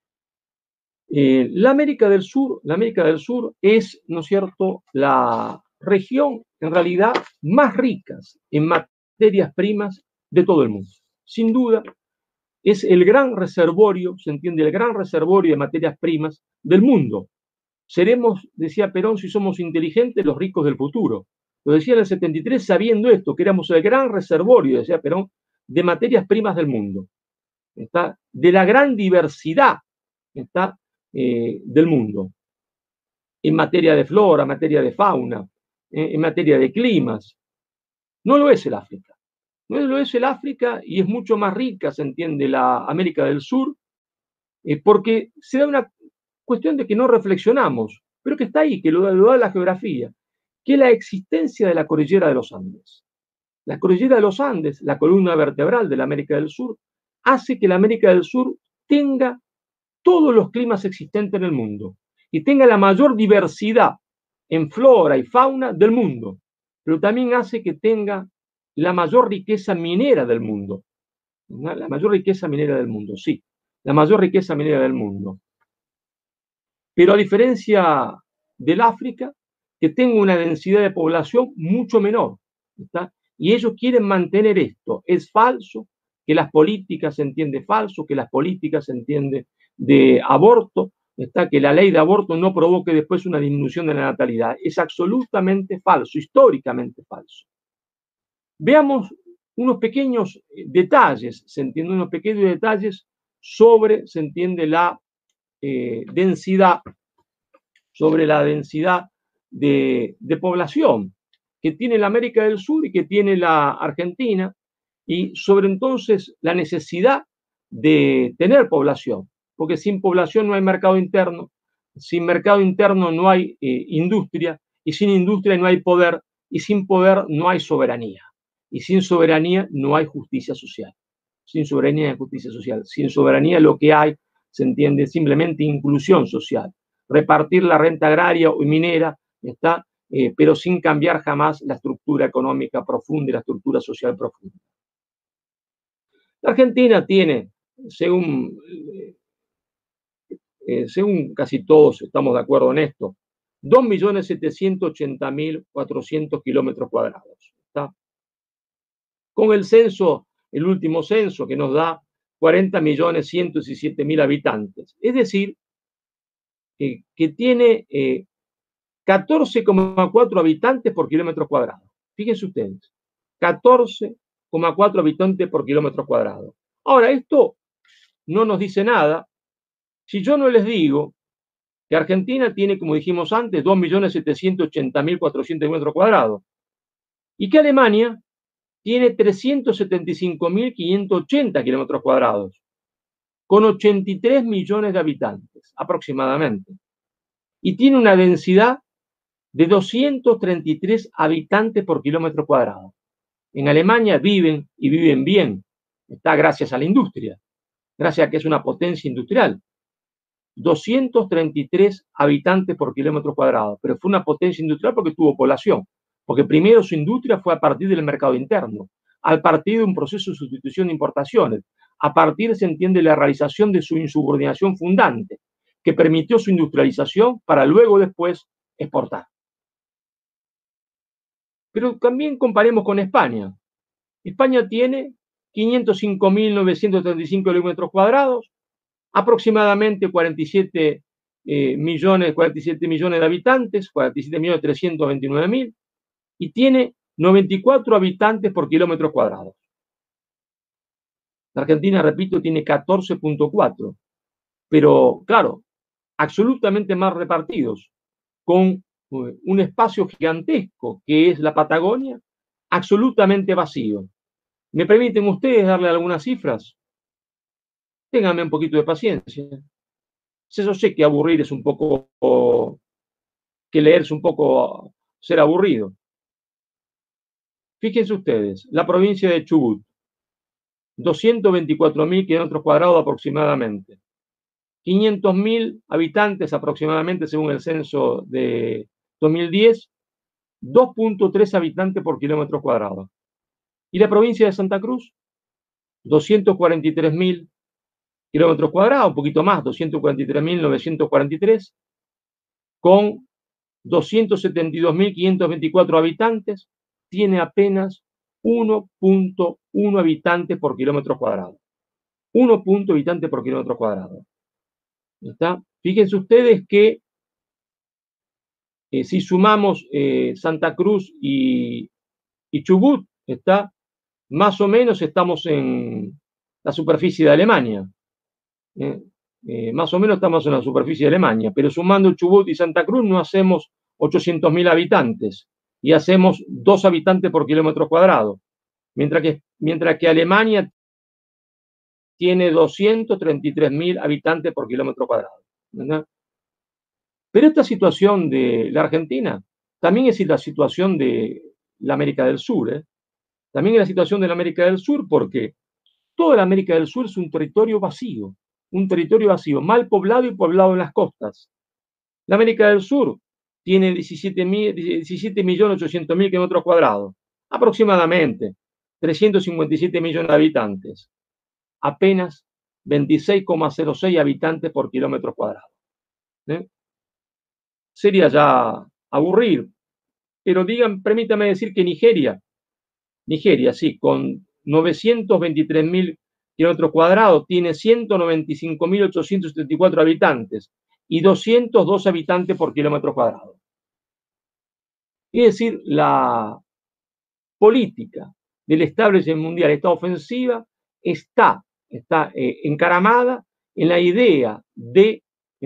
A: La América del Sur es, ¿no es cierto?, la región en realidad más rica en materias primas de todo el mundo. Sin duda, es el gran reservorio, se entiende, el gran reservorio de materias primas del mundo. seremos, decía Perón, si somos inteligentes, los ricos del futuro. Lo decía en el 73 sabiendo esto, que éramos el gran reservorio, decía Perón, de materias primas del mundo, ¿está? De la gran diversidad, ¿está? Del mundo, en materia de flora, en materia de fauna, en materia de climas. No lo es el África. No lo es el África y es mucho más rica, se entiende, la América del Sur, porque se da una cuestión de que no reflexionamos, pero que está ahí, que lo da la geografía, que es la existencia de la cordillera de los Andes. La cordillera de los Andes, la columna vertebral de la América del Sur, hace que la América del Sur tenga todos los climas existentes en el mundo y tenga la mayor diversidad en flora y fauna del mundo, pero también hace que tenga la mayor riqueza minera del mundo. La mayor riqueza minera del mundo, sí, la mayor riqueza minera del mundo. Pero a diferencia del África, que tenga una densidad de población mucho menor, ¿está? Y ellos quieren mantener esto. Es falso que las políticas se entiende falso, que las políticas se entiende de aborto, ¿está? Que la ley de aborto no provoque después una disminución de la natalidad. Es absolutamente falso, históricamente falso. Veamos unos pequeños detalles, se entiende, unos pequeños detalles sobre, se entiende, la densidad, sobre la densidad de población que tiene la América del Sur y que tiene la Argentina, y sobre entonces la necesidad de tener población, porque sin población no hay mercado interno, sin mercado interno no hay industria, y sin industria no hay poder, y sin poder no hay soberanía, y sin soberanía no hay justicia social. Sin soberanía no hay justicia social. Sin soberanía lo que hay, se entiende, simplemente inclusión social. Repartir la renta agraria o minera, ¿está? Pero sin cambiar jamás la estructura económica profunda y la estructura social profunda. La Argentina tiene, según casi todos estamos de acuerdo en esto, 2.780.400 kilómetros cuadrados. ¿Está? Con el censo, el último censo, que nos da 40.117.000 habitantes. Es decir, que tiene 14,4 habitantes por kilómetro cuadrado. Fíjense ustedes, 14,4 habitantes por kilómetro cuadrado. Ahora, esto no nos dice nada si yo no les digo que Argentina tiene, como dijimos antes, 2.780.400 kilómetros cuadrados y que Alemania tiene 375.580 kilómetros cuadrados, con 83 millones de habitantes aproximadamente, y tiene una densidad de 233 habitantes por kilómetro cuadrado. En Alemania viven y viven bien, está gracias a la industria, gracias a que es una potencia industrial. 233 habitantes por kilómetro cuadrado, pero fue una potencia industrial porque tuvo población, porque primero su industria fue a partir del mercado interno, a partir de un proceso de sustitución de importaciones, a partir, se entiende, la realización de su insubordinación fundante, que permitió su industrialización para luego después exportar. Pero también comparemos con España. España tiene 505.935 kilómetros cuadrados, aproximadamente 47 millones de habitantes, 47.329.000, y tiene 94 habitantes por kilómetro cuadrado. La Argentina, repito, tiene 14,4, pero claro, absolutamente más repartidos, con un espacio gigantesco que es la Patagonia, absolutamente vacío. ¿Me permiten ustedes darle algunas cifras? Ténganme un poquito de paciencia. Yo sé que aburrir es un poco, que leer es un poco ser aburrido. Fíjense ustedes, la provincia de Chubut, 224.000 kilómetros cuadrados aproximadamente, 500.000 habitantes aproximadamente según el censo de 2010, 2,3 habitantes por kilómetro cuadrado. Y la provincia de Santa Cruz, 243.000 kilómetros cuadrados, un poquito más, 243.943, con 272.524 habitantes, tiene apenas 1,1 habitantes por kilómetro cuadrado. 1 habitantes por kilómetro cuadrado. ¿Está? Fíjense ustedes que Si sumamos Santa Cruz y Chubut, más o menos estamos en la superficie de Alemania. Más o menos estamos en la superficie de Alemania, pero sumando Chubut y Santa Cruz no hacemos 800.000 habitantes y hacemos 2 habitantes por kilómetro cuadrado, mientras que Alemania tiene 233.000 habitantes por kilómetro cuadrado, ¿verdad? Pero esta situación de la Argentina también es la situación de la América del Sur, ¿eh? También es la situación de la América del Sur porque toda la América del Sur es un territorio vacío, mal poblado y poblado en las costas. La América del Sur tiene 17.800.000 kilómetros cuadrados, aproximadamente 357 millones de habitantes, apenas 26,06 habitantes por kilómetro cuadrado. ¿Eh? Sería ya aburrir, pero permítame decir que Nigeria, sí, con 923.000 kilómetros cuadrados, tiene 195.874 habitantes y 202 habitantes por kilómetro cuadrado. Es decir, la política del establishment mundial, esta ofensiva, está encaramada en la idea de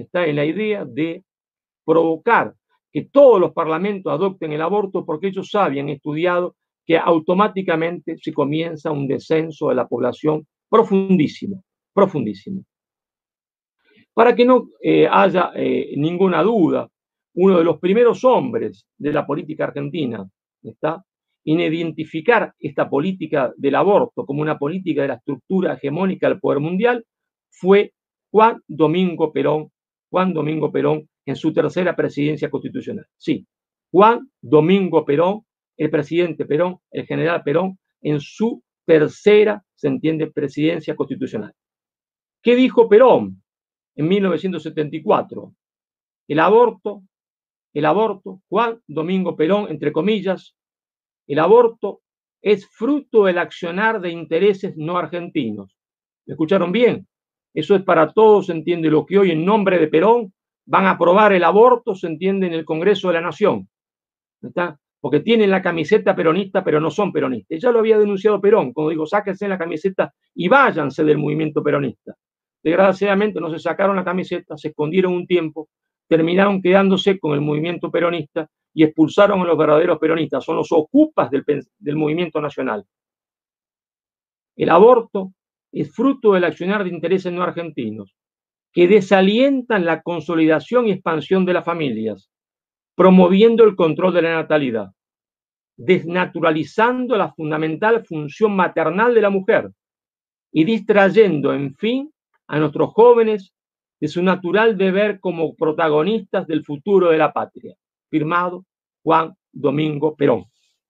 A: provocar que todos los parlamentos adopten el aborto porque ellos habían estudiado que automáticamente se comienza un descenso de la población profundísimo, profundísimo. Para que no haya ninguna duda, uno de los primeros hombres de la política argentina en identificar esta política del aborto como una política de la estructura hegemónica del poder mundial fue Juan Domingo Perón en su tercera presidencia constitucional. Sí, Juan Domingo Perón, el presidente Perón, el general Perón, en su tercera, se entiende, presidencia constitucional. ¿Qué dijo Perón en 1974? El aborto, Juan Domingo Perón, entre comillas, el aborto es fruto del accionar de intereses no argentinos. ¿Me escucharon bien? Eso es para todos, se entiende, lo que hoy en nombre de Perón van a aprobar el aborto, se entiende, en el Congreso de la Nación. ¿Está? Porque tienen la camiseta peronista, pero no son peronistas. Ya lo había denunciado Perón, como digo, sáquense la camiseta y váyanse del movimiento peronista. Desgraciadamente no se sacaron la camiseta, se escondieron un tiempo, terminaron quedándose con el movimiento peronista y expulsaron a los verdaderos peronistas, son los ocupas del movimiento nacional. El aborto es fruto del accionar de intereses no argentinos, que desalientan la consolidación y expansión de las familias, promoviendo el control de la natalidad, desnaturalizando la fundamental función maternal de la mujer y distrayendo, en fin, a nuestros jóvenes de su natural deber como protagonistas del futuro de la patria. Firmado Juan Domingo Perón.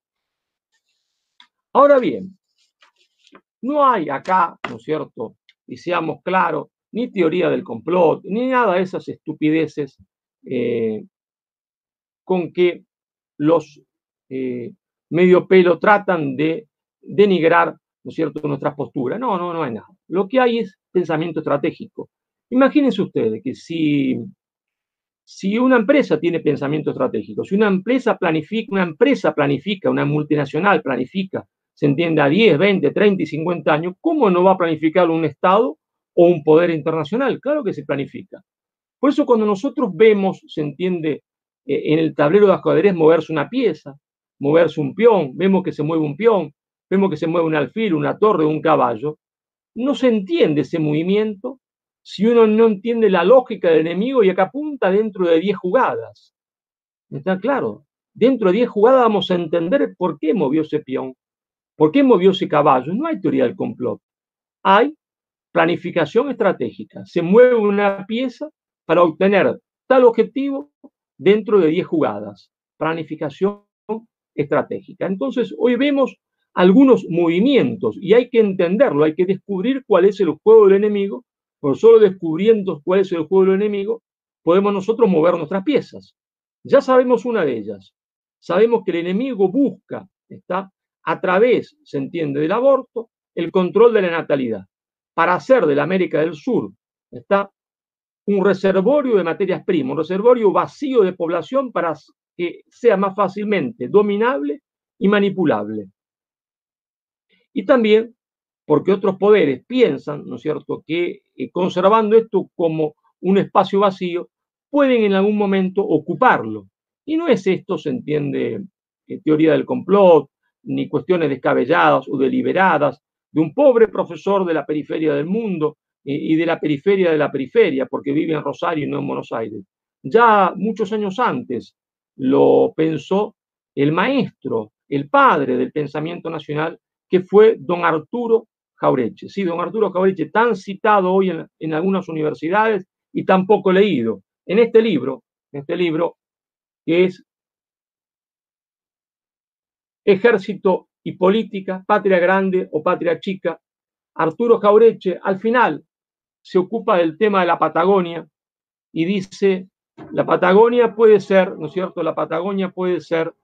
A: Ahora bien, no hay acá, ¿no es cierto?, y seamos claros, ni teoría del complot, ni nada de esas estupideces con que los medio pelo tratan de denigrar, ¿no es cierto?, nuestras posturas. No hay nada. Lo que hay es pensamiento estratégico. Imagínense ustedes que si una empresa tiene pensamiento estratégico, si una empresa planifica, una multinacional planifica, se entiende, a 10, 20, 30 y 50 años, ¿cómo no va a planificar un Estado o un poder internacional? Claro que se planifica. Por eso cuando nosotros vemos, se entiende, en el tablero de ajedrez moverse una pieza, moverse un peón, vemos que se mueve un peón, vemos que se mueve un alfil, una torre, un caballo, no se entiende ese movimiento si uno no entiende la lógica del enemigo y acá apunta dentro de 10 jugadas. ¿Está claro? Dentro de 10 jugadas vamos a entender por qué movió ese peón, por qué movió ese caballo. No hay teoría del complot. Hay planificación estratégica. Se mueve una pieza para obtener tal objetivo dentro de 10 jugadas. Planificación estratégica. Entonces, hoy vemos algunos movimientos y hay que entenderlo, hay que descubrir cuál es el juego del enemigo, porque solo descubriendo cuál es el juego del enemigo podemos nosotros mover nuestras piezas. Ya sabemos una de ellas. Sabemos que el enemigo busca, a través, se entiende, del aborto, el control de la natalidad, para hacer de la América del Sur, un reservorio de materias primas, un reservorio vacío de población para que sea más fácilmente dominable y manipulable. Y también porque otros poderes piensan, ¿no es cierto?, que conservando esto como un espacio vacío, pueden en algún momento ocuparlo. Y no es esto, se entiende, teoría del complot, ni cuestiones descabelladas o deliberadas de un pobre profesor de la periferia del mundo y de la periferia, porque vive en Rosario y no en Buenos Aires. Ya muchos años antes lo pensó el maestro, el padre del pensamiento nacional, que fue don Arturo Jauretche. Sí, don Arturo Jauretche, tan citado hoy en algunas universidades y tan poco leído. En este libro que es Ejército y Política, Patria Grande o Patria Chica, Arturo Jauretche al final se ocupa del tema de la Patagonia y dice, la Patagonia puede ser, ¿no es cierto? La Patagonia puede ser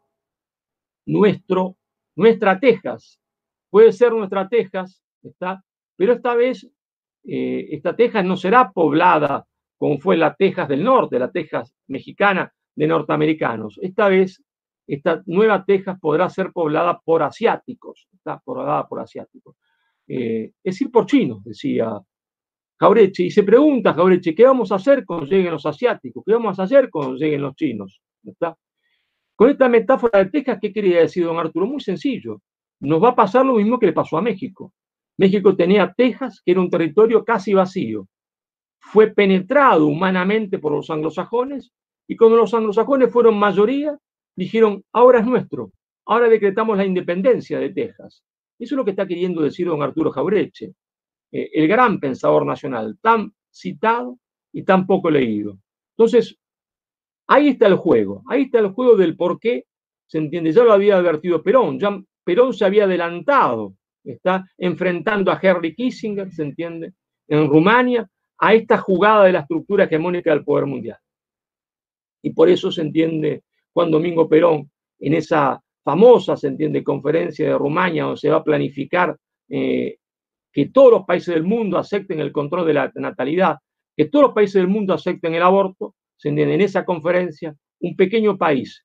A: nuestra Texas, puede ser nuestra Texas, ¿está? Pero esta vez esta Texas no será poblada como fue la Texas del norte, la Texas mexicana de norteamericanos. Esta vez, esta nueva Texas podrá ser poblada por asiáticos, está poblada por asiáticos. Es decir, por chinos, decía Jauretche, y se pregunta Jauretche, ¿qué vamos a hacer cuando lleguen los asiáticos? ¿Qué vamos a hacer cuando lleguen los chinos? ¿Está? Con esta metáfora de Texas, ¿qué quería decir don Arturo? Muy sencillo. Nos va a pasar lo mismo que le pasó a México. México tenía Texas, que era un territorio casi vacío. Fue penetrado humanamente por los anglosajones y cuando los anglosajones fueron mayoría, dijeron, ahora es nuestro, ahora decretamos la independencia de Texas. Eso es lo que está queriendo decir don Arturo Jauretche, el gran pensador nacional, tan citado y tan poco leído. Entonces, ahí está el juego del por qué, se entiende, ya lo había advertido Perón, ya Perón se había adelantado, está enfrentando a Henry Kissinger, se entiende, en Rumania, a esta jugada de la estructura hegemónica del poder mundial. Y por eso se entiende Juan Domingo Perón, en esa famosa, se entiende, conferencia de Rumania, donde se va a planificar que todos los países del mundo acepten el control de la natalidad, que todos los países del mundo acepten el aborto, se entiende, en esa conferencia, un pequeño país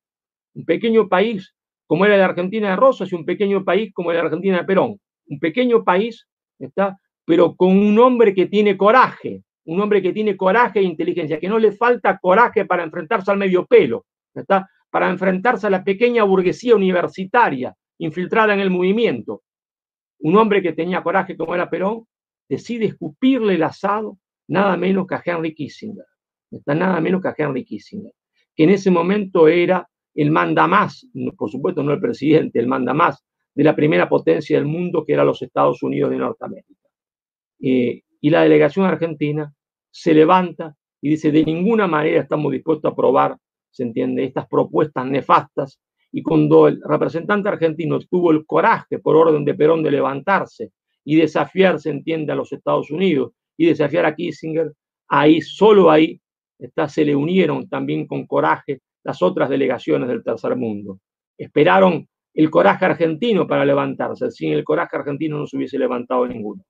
A: como era la Argentina de Rosas y un pequeño país como era la Argentina de Perón, un pequeño país, ¿está? Pero con un hombre que tiene coraje, un hombre que tiene coraje e inteligencia, que no le falta coraje para enfrentarse al medio pelo, ¿está? Para enfrentarse a la pequeña burguesía universitaria infiltrada en el movimiento. Un hombre que tenía coraje como era Perón, decide escupirle el asado nada menos que a Henry Kissinger, ¿está? Nada menos que a Henry Kissinger, que en ese momento era el mandamás, por supuesto no el presidente, el mandamás de la primera potencia del mundo, que era los Estados Unidos de Norteamérica. Y la delegación argentina se levanta y dice, de ninguna manera estamos dispuestos a aprobar, se entiende, estas propuestas nefastas. Y cuando el representante argentino tuvo el coraje, por orden de Perón, de levantarse y desafiar, se entiende, a los Estados Unidos y desafiar a Kissinger, ahí, solo ahí, se le unieron también con coraje las otras delegaciones del tercer mundo. Esperaron el coraje argentino para levantarse. Sin el coraje argentino no se hubiese levantado ninguno.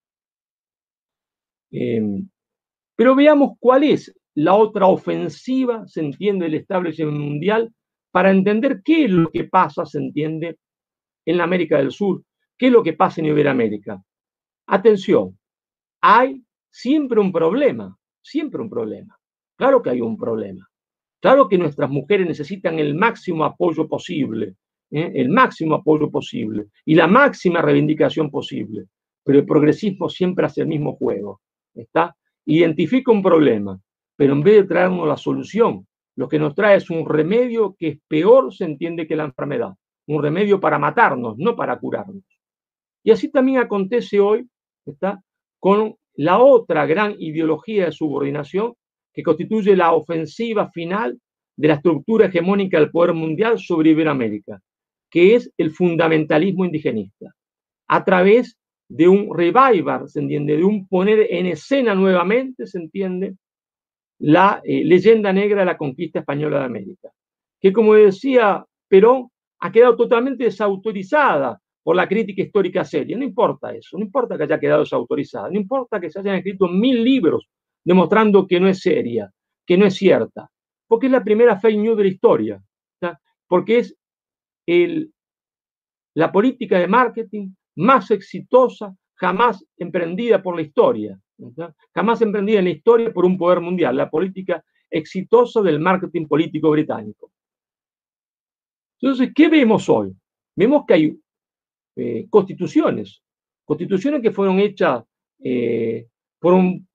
A: Pero veamos cuál es la otra ofensiva, se entiende, del establishment mundial, para entender qué es lo que pasa, se entiende, en la América del Sur, qué es lo que pasa en Iberoamérica. Atención, hay siempre un problema, siempre un problema. Claro que hay un problema. Claro que nuestras mujeres necesitan el máximo apoyo posible, el máximo apoyo posible y la máxima reivindicación posible, pero el progresismo siempre hace el mismo juego, ¿está? Identifica un problema, pero en vez de traernos la solución, lo que nos trae es un remedio que es peor, se entiende, que la enfermedad, un remedio para matarnos, no para curarnos. Y así también acontece hoy, ¿está? Con la otra gran ideología de subordinación que constituye la ofensiva final de la estructura hegemónica del poder mundial sobre Iberoamérica, que es el fundamentalismo indigenista, a través de un revival, se entiende, de un poner en escena nuevamente, se entiende, la leyenda negra de la conquista española de América, que, como decía Perón, ha quedado totalmente desautorizada por la crítica histórica seria. No importa eso, no importa que haya quedado desautorizada, no importa que se hayan escrito 1000 libros demostrando que no es seria, que no es cierta, porque es la primera fake news de la historia. porque es la política de marketing más exitosa jamás emprendida por la historia, ¿verdad? Jamás emprendida en la historia por un poder mundial, la política exitosa del marketing político británico. Entonces, ¿qué vemos hoy? Vemos que hay constituciones que fueron hechas por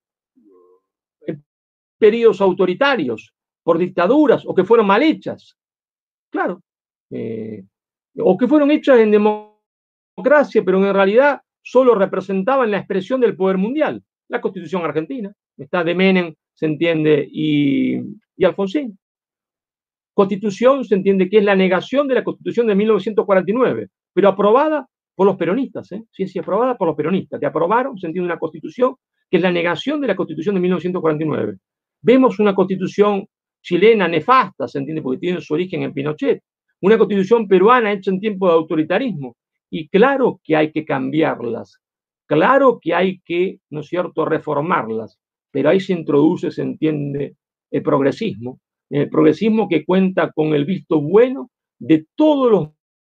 A: periodos autoritarios, por dictaduras, o que fueron mal hechas, claro, o que fueron hechas en democracia, pero en realidad solo representaban la expresión del poder mundial. La Constitución argentina, está de Menem, se entiende, y Alfonsín. Constitución se entiende que es la negación de la Constitución de 1949, pero aprobada por los peronistas, sí, aprobada por los peronistas, que aprobaron, se entiende, una Constitución que es la negación de la Constitución de 1949. Vemos una Constitución chilena nefasta, se entiende, porque tiene su origen en Pinochet, una Constitución peruana hecha en tiempo de autoritarismo, y claro que hay que cambiarlas, claro que hay que, ¿no es cierto?, reformarlas, pero ahí se introduce, se entiende, el progresismo que cuenta con el visto bueno de todos los,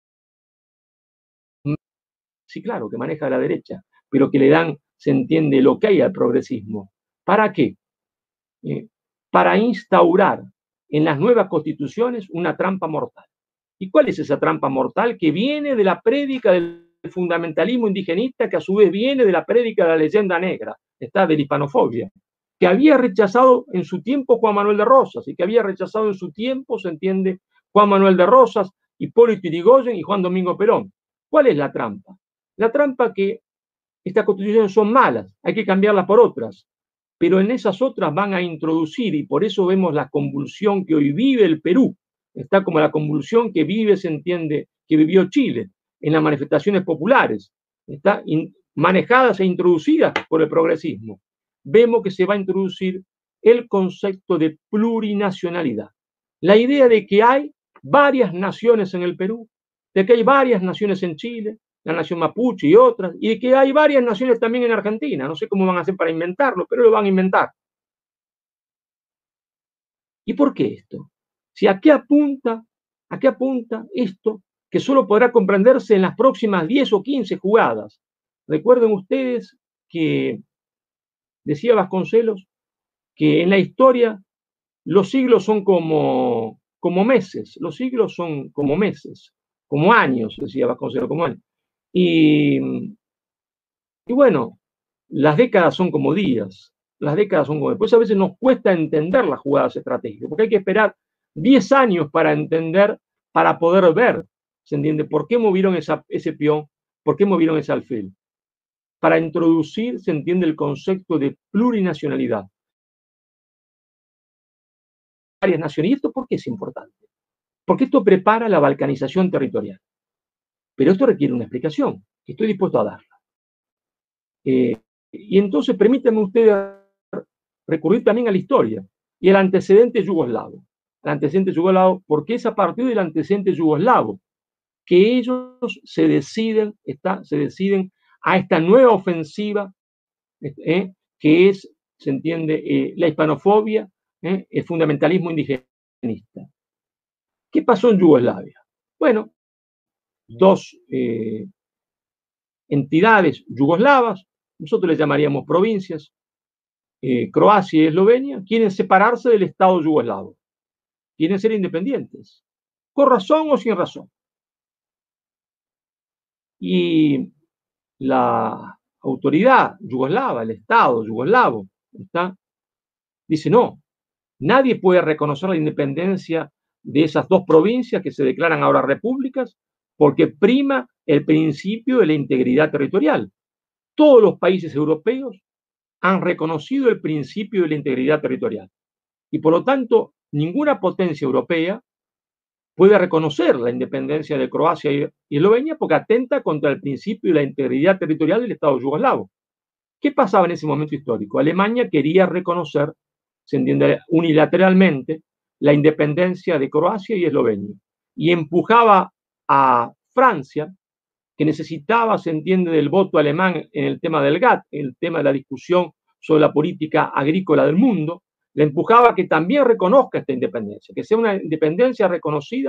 A: sí, claro, que maneja la derecha, pero que le dan, se entiende, lo que hay al progresismo. ¿Para qué? Para instaurar en las nuevas constituciones una trampa mortal. ¿Y cuál es esa trampa mortal? Que viene de la prédica del fundamentalismo indigenista, que a su vez viene de la prédica de la leyenda negra, está de la hispanofobia, que había rechazado en su tiempo Juan Manuel de Rosas, y que había rechazado en su tiempo, se entiende, Juan Manuel de Rosas, Hipólito Yrigoyen y Juan Domingo Perón. ¿Cuál es la trampa? La trampa que estas constituciones son malas, hay que cambiarlas por otras, pero en esas otras van a introducir, y por eso vemos la convulsión que hoy vive el Perú, está como la convulsión que vive, se entiende, que vivió Chile en las manifestaciones populares, está manejadas e introducidas por el progresismo. Vemos que se va a introducir el concepto de plurinacionalidad. La idea de que hay varias naciones en el Perú, de que hay varias naciones en Chile, la nación mapuche y otras, y de que hay varias naciones también en Argentina. No sé cómo van a hacer para inventarlo, pero lo van a inventar. ¿Y por qué esto? Si a qué apunta esto que solo podrá comprenderse en las próximas 10 o 15 jugadas? Recuerden ustedes que decía Vasconcelos que en la historia los siglos son como meses, los siglos son como meses, como años, decía Vasconcelos, como años. Y bueno, las décadas son como días, las décadas son como... Después a veces nos cuesta entender las jugadas estratégicas, porque hay que esperar 10 años para entender, para poder ver, ¿se entiende? ¿Por qué movieron ese peón? ¿Por qué movieron ese alfil? Para introducir, se entiende, el concepto de plurinacionalidad. Varias naciones. ¿Y esto por qué es importante? Porque esto prepara la balcanización territorial. Pero esto requiere una explicación, que estoy dispuesto a darla. Y entonces permítanme ustedes recurrir también a la historia y al antecedente yugoslavo. Al antecedente yugoslavo, porque es a partir del antecedente yugoslavo que ellos se deciden a esta nueva ofensiva, que es, se entiende, la hispanofobia, el fundamentalismo indigenista. ¿Qué pasó en Yugoslavia? Bueno, dos entidades yugoslavas, nosotros les llamaríamos provincias, Croacia y Eslovenia, quieren separarse del Estado yugoslavo, quieren ser independientes, con razón o sin razón. Y la autoridad yugoslava, el Estado yugoslavo, dice no, nadie puede reconocer la independencia de esas dos provincias que se declaran ahora repúblicas, porque prima el principio de la integridad territorial. Todos los países europeos han reconocido el principio de la integridad territorial. Y por lo tanto, ninguna potencia europea puede reconocer la independencia de Croacia y Eslovenia porque atenta contra el principio de la integridad territorial del Estado yugoslavo. ¿Qué pasaba en ese momento histórico? Alemania quería reconocer, se entiende, unilateralmente la independencia de Croacia y Eslovenia y empujaba a Francia, que necesitaba, se entiende, del voto alemán en el tema del GATT, en el tema de la discusión sobre la política agrícola del mundo, le empujaba a que también reconozca esta independencia, que sea una independencia reconocida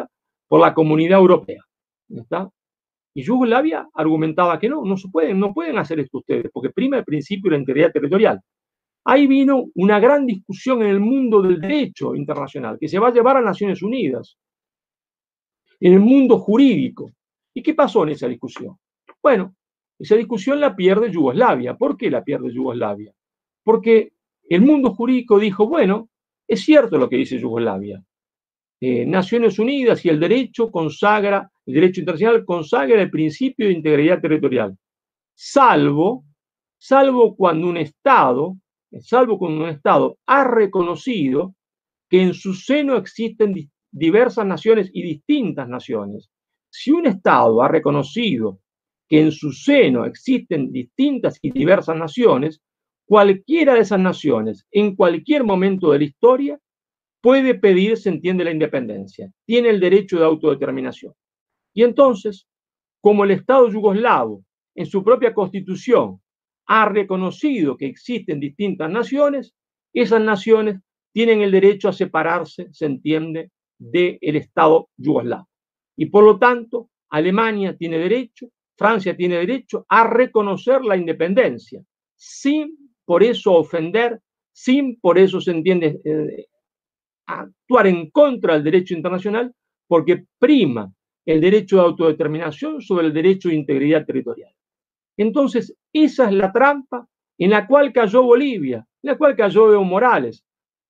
A: por la Comunidad Europea. ¿Está? Y Yugoslavia argumentaba que no pueden hacer esto ustedes, porque prima el principio de la integridad territorial. Ahí vino una gran discusión en el mundo del derecho internacional, que se va a llevar a Naciones Unidas, en el mundo jurídico. ¿Y qué pasó en esa discusión? Bueno, esa discusión la pierde Yugoslavia. ¿Por qué la pierde Yugoslavia? Porque el mundo jurídico dijo, bueno, es cierto lo que dice Yugoslavia. Naciones Unidas y el derecho internacional consagra el principio de integridad territorial, salvo cuando un Estado ha reconocido que en su seno existen diversas naciones y distintas naciones. Si un Estado ha reconocido que en su seno existen distintas y diversas naciones, cualquiera de esas naciones, en cualquier momento de la historia, puede pedir, se entiende, la independencia. Tiene el derecho de autodeterminación. Y entonces, como el Estado yugoslavo, en su propia constitución, ha reconocido que existen distintas naciones, esas naciones tienen el derecho a separarse, se entiende, del Estado yugoslavo. Y por lo tanto, Alemania tiene derecho, Francia tiene derecho a reconocer la independencia, sin por eso ofender, sin por eso, se entiende, actuar en contra del derecho internacional, porque prima el derecho de autodeterminación sobre el derecho de integridad territorial. Entonces, esa es la trampa en la cual cayó Bolivia, en la cual cayó Evo Morales.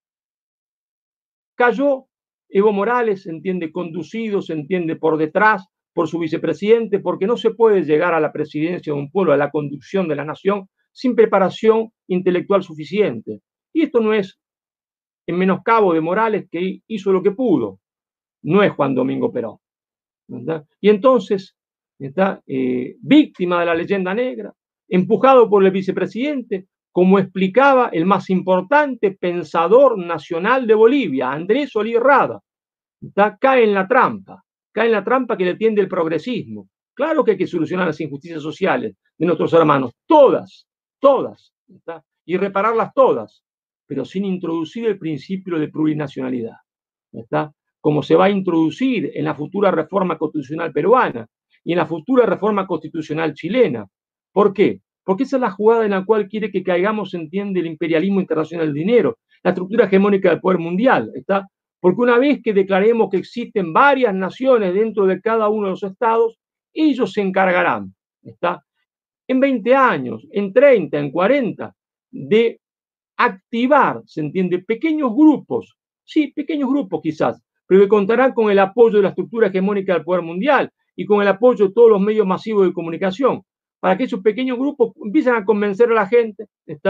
A: Cayó Evo Morales, se entiende, conducido, se entiende, por detrás, por su vicepresidente, porque no se puede llegar a la presidencia de un pueblo, a la conducción de la nación, sin preparación intelectual suficiente. Y esto no es en menoscabo de Morales, que hizo lo que pudo, no es Juan Domingo Perón, ¿verdad? Y entonces está víctima de la leyenda negra, empujado por el vicepresidente, como explicaba el más importante pensador nacional de Bolivia, Andrés Olí Rada, cae en la trampa que le tiende el progresismo. Claro que hay que solucionar las injusticias sociales de nuestros hermanos, todas, ¿está? Y repararlas todas, pero sin introducir el principio de plurinacionalidad, ¿está? Como se va a introducir en la futura reforma constitucional peruana y en la futura reforma constitucional chilena. ¿Por qué? Porque esa es la jugada en la cual quiere que caigamos, se entiende, el imperialismo internacional del dinero, la estructura hegemónica del poder mundial, ¿está? Porque una vez que declaremos que existen varias naciones dentro de cada uno de los estados, ellos se encargarán, ¿está? En 20 años, en 30, en 40, de activar, se entiende, pequeños grupos, sí, pequeños grupos quizás, pero que contarán con el apoyo de la estructura hegemónica del poder mundial y con el apoyo de todos los medios masivos de comunicación, para que esos pequeños grupos empiecen a convencer a la gente,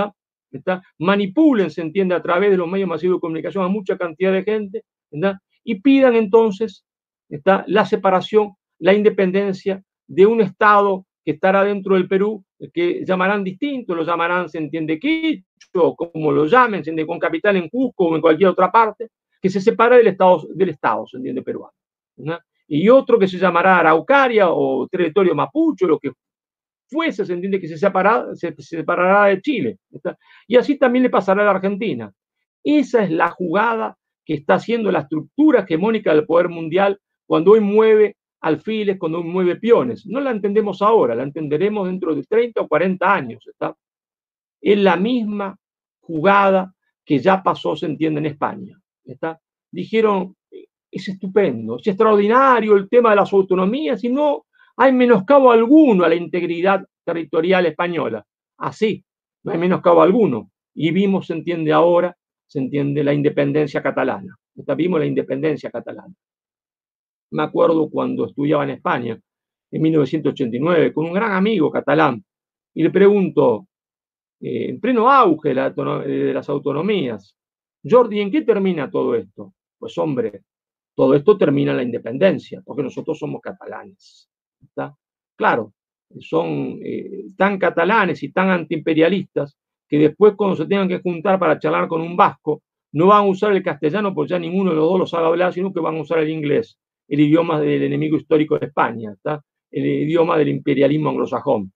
A: manipulen, se entiende, a través de los medios masivos de comunicación a mucha cantidad de gente, y pidan entonces la separación, la independencia de un Estado que estará dentro del Perú, que llamarán distinto, lo llamarán, se entiende, Quicho, como lo llamen, se entiende, con capital en Cusco o en cualquier otra parte, que se separa del Estado, se entiende, peruano, ¿no? Y otro que se llamará Araucaria o territorio mapuche, lo que fuese, se entiende, que se separará de Chile, ¿está? Y así también le pasará a la Argentina. Esa es la jugada que está haciendo la estructura hegemónica del poder mundial cuando hoy mueve alfiles, cuando hoy mueve peones. No la entendemos ahora, la entenderemos dentro de 30 o 40 años, ¿está? Es la misma jugada que ya pasó, se entiende, en España, ¿está? Dijeron, es estupendo, es extraordinario el tema de las autonomías y no hay menoscabo alguno a la integridad territorial española. Así, no hay menoscabo alguno. Y vimos, se entiende ahora, se entiende la independencia catalana. Vimos la independencia catalana. Me acuerdo cuando estudiaba en España, en 1989, con un gran amigo catalán, y le pregunto, en pleno auge de las autonomías, Jordi, ¿en qué termina todo esto? Pues hombre, todo esto termina en la independencia, porque nosotros somos catalanes, ¿está? Claro, son tan catalanes y tan antiimperialistas que después cuando se tengan que juntar para charlar con un vasco, no van a usar el castellano porque ya ninguno de los dos lo sabe hablar, sino que van a usar el inglés, el idioma del enemigo histórico de España, ¿está? El idioma del imperialismo anglosajón.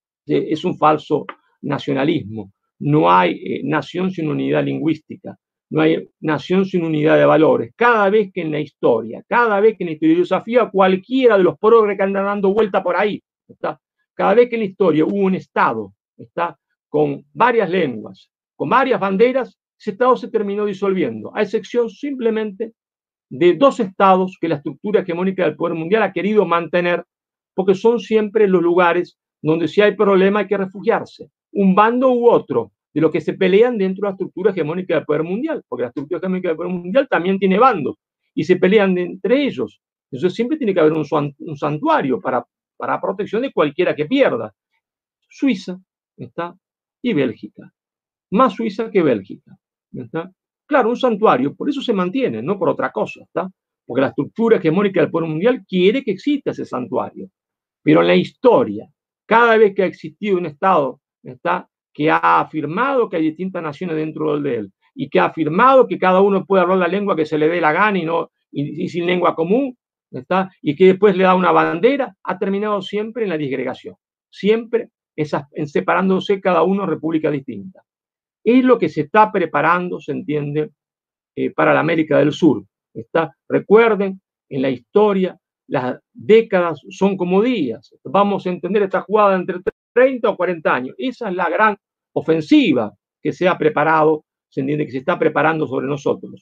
A: Es un falso nacionalismo. No hay nación sin unidad lingüística. no hay nación sin unidad de valores. Cada vez que en la historia, desafío a cualquiera de los progres que andan dando vuelta por ahí, ¿está? Cada vez que en la historia hubo un Estado, ¿está? Con varias lenguas, con varias banderas, ese Estado se terminó disolviendo, a excepción simplemente de dos Estados que la estructura hegemónica del poder mundial ha querido mantener, porque son siempre los lugares donde si hay problema hay que refugiarse, un bando u otro, de los que se pelean dentro de la estructura hegemónica del poder mundial, porque la estructura hegemónica del poder mundial también tiene bandos y se pelean entre ellos. Entonces siempre tiene que haber un santuario para protección de cualquiera que pierda. Suiza está y Bélgica, más Suiza que Bélgica, ¿está? Claro, un santuario, por eso se mantiene, no por otra cosa, ¿está? Porque la estructura hegemónica del poder mundial quiere que exista ese santuario. Pero en la historia, cada vez que ha existido un Estado, ¿está? Que ha afirmado que hay distintas naciones dentro de él y que ha afirmado que cada uno puede hablar la lengua que se le dé la gana y sin lengua común, ¿está? Y que después le da una bandera, ha terminado siempre en la disgregación, siempre en separándose cada uno en repúblicas distintas. Es lo que se está preparando, se entiende, para la América del Sur. Recuerden, en la historia, las décadas son como días. Vamos a entender esta jugada entre 30 o 40 años. Esa es la gran ofensiva que se ha preparado, se entiende que se está preparando sobre nosotros.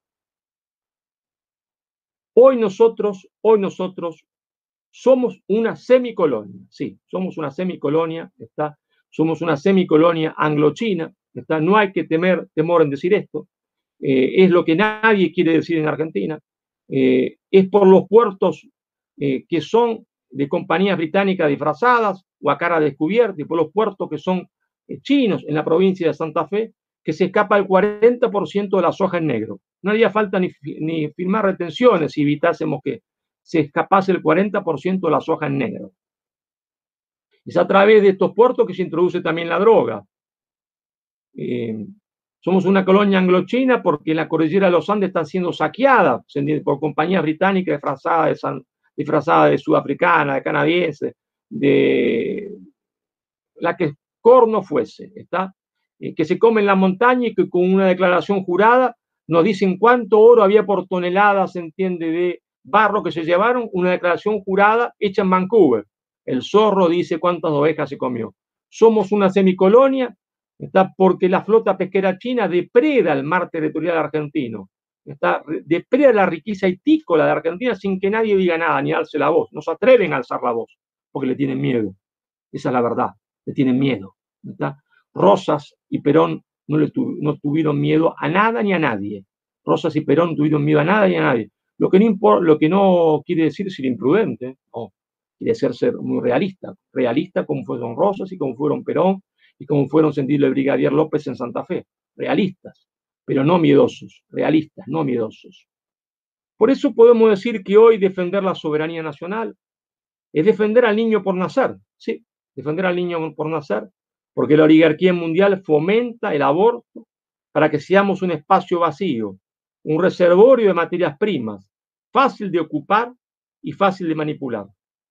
A: Hoy nosotros somos una semicolonia, sí, somos una semicolonia, somos una semicolonia anglo-china, no hay que temor en decir esto, es lo que nadie quiere decir en Argentina, es por los puertos que son de compañías británicas disfrazadas o a cara descubierta, y por los puertos que son chinos en la provincia de Santa Fe, que se escapa el 40% de la soja en negro. No haría falta ni firmar retenciones si evitásemos que se escapase el 40% de la soja en negro. Es a través de estos puertos que se introduce también la droga. Somos una colonia anglo-china porque la cordillera de los Andes está siendo saqueada por compañías británicas disfrazadas de sudafricana, de canadiense, de la que corno fuese, que se come en la montaña y que con una declaración jurada nos dicen cuánto oro había por tonelada, se entiende, de barro que se llevaron, una declaración jurada hecha en Vancouver. El zorro dice cuántas ovejas se comió. Somos una semicolonia, porque la flota pesquera china depreda el mar territorial argentino, depreda la riqueza hitícola de Argentina sin que nadie diga nada ni alce la voz. No se atreven a alzar la voz porque le tienen miedo. Esa es la verdad, le tienen miedo. Rosas y Perón no tuvieron miedo a nada ni a nadie. Rosas y Perón no tuvieron miedo a nada ni a nadie. Lo que no quiere decir ser imprudente, no. Quiere ser muy realista como fueron Rosas y como fueron Perón y como fueron sentirle el brigadier López en Santa Fe. Realistas, pero no miedosos. Realistas, no miedosos. Por eso podemos decir que hoy defender la soberanía nacional es defender al niño por nacer. Sí, defender al niño por nacer, porque la oligarquía mundial fomenta el aborto para que seamos un espacio vacío, un reservorio de materias primas, fácil de ocupar y fácil de manipular.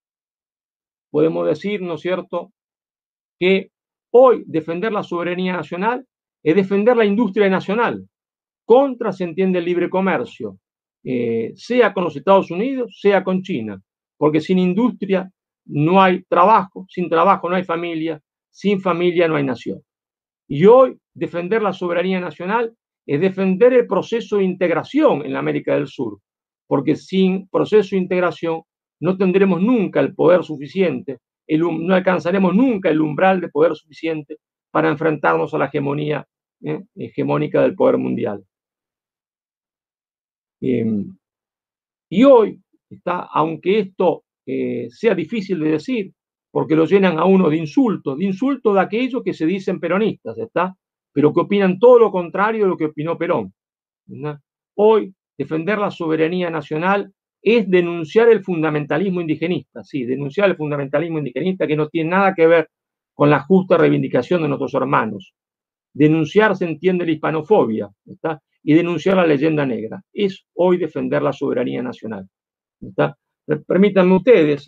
A: Podemos decir, ¿no es cierto?, que hoy defender la soberanía nacional es defender la industria nacional. Contra se entiende el libre comercio, sea con los Estados Unidos, sea con China, porque sin industria no hay trabajo, sin trabajo no hay familia, sin familia no hay nación. Y hoy defender la soberanía nacional es defender el proceso de integración en la América del Sur, porque sin proceso de integración no tendremos nunca el poder suficiente, no alcanzaremos nunca el umbral de poder suficiente para enfrentarnos a la hegemonía hegemónica del poder mundial. Y hoy, aunque esto sea difícil de decir, porque lo llenan a uno de insultos de aquellos que se dicen peronistas, pero que opinan todo lo contrario de lo que opinó Perón. Hoy, defender la soberanía nacional es denunciar el fundamentalismo indigenista, sí, denunciar el fundamentalismo indigenista que no tiene nada que ver con la justa reivindicación de nuestros hermanos. Denunciar se entiende la hispanofobia, y denunciar la leyenda negra. Es hoy defender la soberanía nacional. Permítanme ustedes,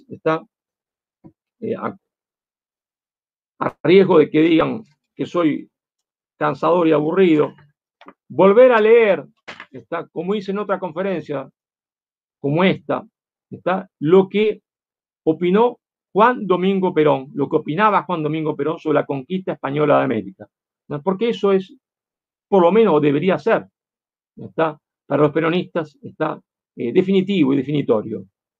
A: a riesgo de que digan que soy cansador y aburrido, volver a leer, está, como hice en otra conferencia, como esta, está, lo que opinó Juan Domingo Perón, lo que opinaba Juan Domingo Perón sobre la conquista española de América, ¿no? Porque eso es, por lo menos debería ser, está, para los peronistas, está definitivo y definitorio.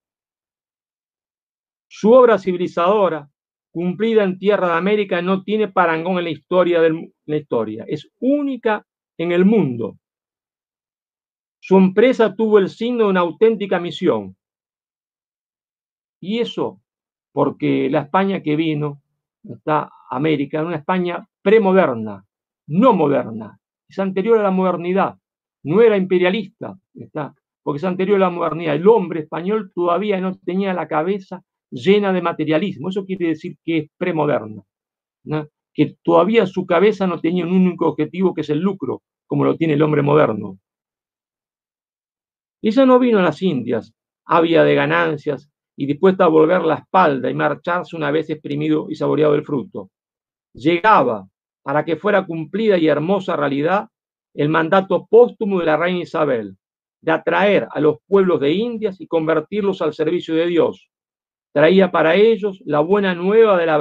A: Su obra civilizadora, cumplida en tierra de América, no tiene parangón en la historia, es única en el mundo. Su empresa tuvo el signo de una auténtica misión. Y eso porque la España que vino, está América, era una España premoderna, no moderna, es anterior a la modernidad, no era imperialista, está, porque es anterior a la modernidad. El hombre español todavía no tenía la cabeza llena de materialismo, eso quiere decir que es premoderna, ¿no? Que todavía su cabeza no tenía un único objetivo que es el lucro, como lo tiene el hombre moderno. Ella no vino a las Indias, ávida de ganancias y dispuesta a volver la espalda y marcharse una vez exprimido y saboreado el fruto. Llegaba para que fuera cumplida y hermosa realidad el mandato póstumo de la reina Isabel, de atraer a los pueblos de Indias y convertirlos al servicio de Dios. Traía para ellos la buena nueva de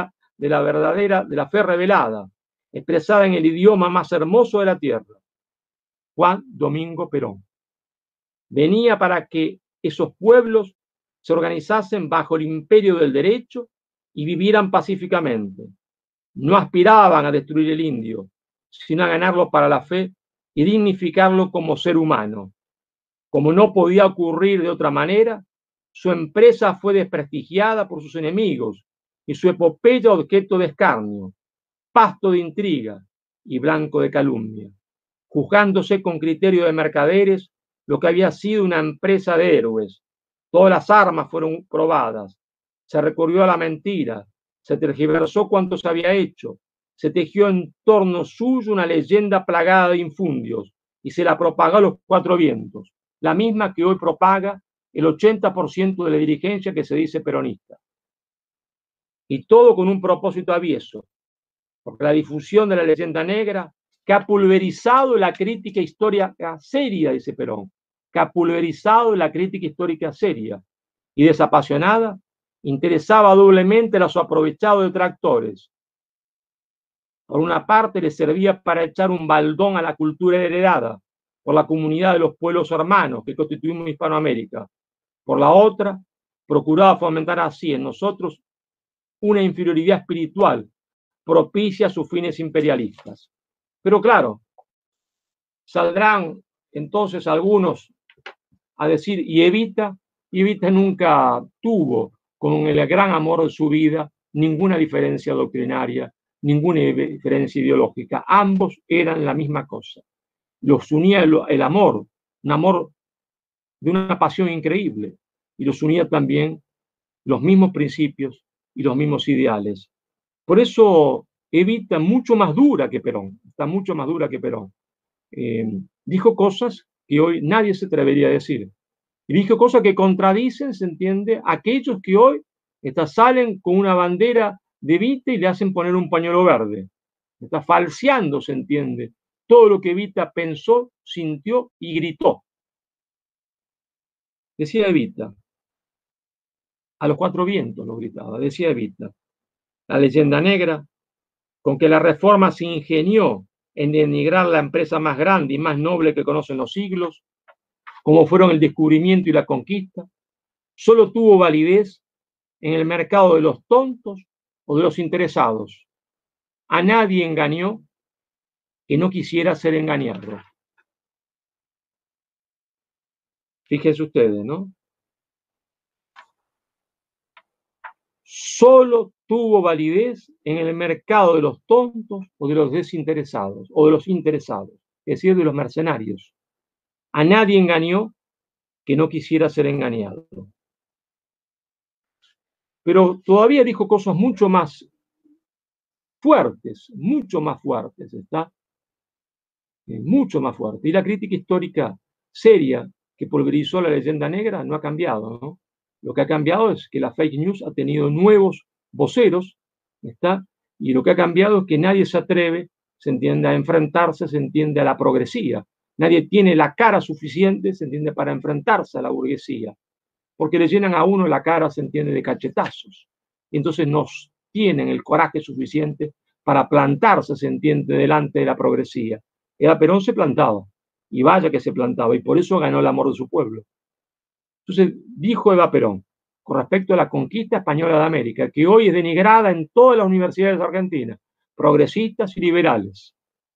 A: la fe revelada, expresada en el idioma más hermoso de la tierra. Juan Domingo Perón. Venía para que esos pueblos se organizasen bajo el imperio del derecho y vivieran pacíficamente. No aspiraban a destruir el indio, sino a ganarlo para la fe y dignificarlo como ser humano. Como no podía ocurrir de otra manera, su empresa fue desprestigiada por sus enemigos y su epopeya objeto de escarnio, pasto de intriga y blanco de calumnia, juzgándose con criterio de mercaderes lo que había sido una empresa de héroes. Todas las armas fueron probadas, se recurrió a la mentira, se tergiversó cuanto se había hecho, se tejió en torno suyo una leyenda plagada de infundios y se la propagó a los cuatro vientos, la misma que hoy propaga el 80% de la dirigencia que se dice peronista. Y todo con un propósito avieso, porque la difusión de la leyenda negra que ha pulverizado la crítica histórica seria, dice Perón, que ha pulverizado la crítica histórica seria y desapasionada, interesaba doblemente a los aprovechados detractores. Por una parte, le servía para echar un baldón a la cultura heredada por la comunidad de los pueblos hermanos que constituimos Hispanoamérica. Por la otra, procuraba fomentar así en nosotros una inferioridad espiritual propicia a sus fines imperialistas. Pero claro, saldrán entonces algunos a decir, y Evita nunca tuvo con el gran amor de su vida ninguna diferencia doctrinaria, ninguna diferencia ideológica. Ambos eran la misma cosa. Los unía el amor, un amor de una pasión increíble, y los unía también los mismos principios y los mismos ideales. Por eso Evita mucho más dura que Perón, está mucho más dura que Perón. Dijo cosas que hoy nadie se atrevería a decir. Y dijo cosas que contradicen, se entiende, a aquellos que hoy salen con una bandera de Evita y le hacen poner un pañuelo verde. Está falseando, se entiende, todo lo que Evita pensó, sintió y gritó. Decía Evita, a los cuatro vientos lo gritaba, decía Evita, la leyenda negra, con que la reforma se ingenió en denigrar la empresa más grande y más noble que conocen los siglos, como fueron el descubrimiento y la conquista, solo tuvo validez en el mercado de los tontos o de los interesados. A nadie engañó que no quisiera ser engañado. Fíjense ustedes, ¿no? Solo tuvo validez en el mercado de los tontos o de los desinteresados, o de los interesados, es decir, de los mercenarios. A nadie engañó que no quisiera ser engañado. Pero todavía dijo cosas mucho más fuertes, ¿está? Mucho más fuerte. Y la crítica histórica seria que pulverizó la leyenda negra no ha cambiado, ¿no? Lo que ha cambiado es que la fake news ha tenido nuevos voceros, ¿está? Y lo que ha cambiado es que nadie se atreve se entiende a enfrentarse, se entiende a la progresía. Nadie tiene la cara suficiente, se entiende, para enfrentarse a la burguesía, porque le llenan a uno la cara, se entiende, de cachetazos. Y entonces no tienen el coraje suficiente para plantarse, se entiende, delante de la progresía. Eva Perón se plantaba, y vaya que se plantaba, y por eso ganó el amor de su pueblo. Entonces dijo Eva Perón, con respecto a la conquista española de América, que hoy es denigrada en todas las universidades argentinas, progresistas y liberales.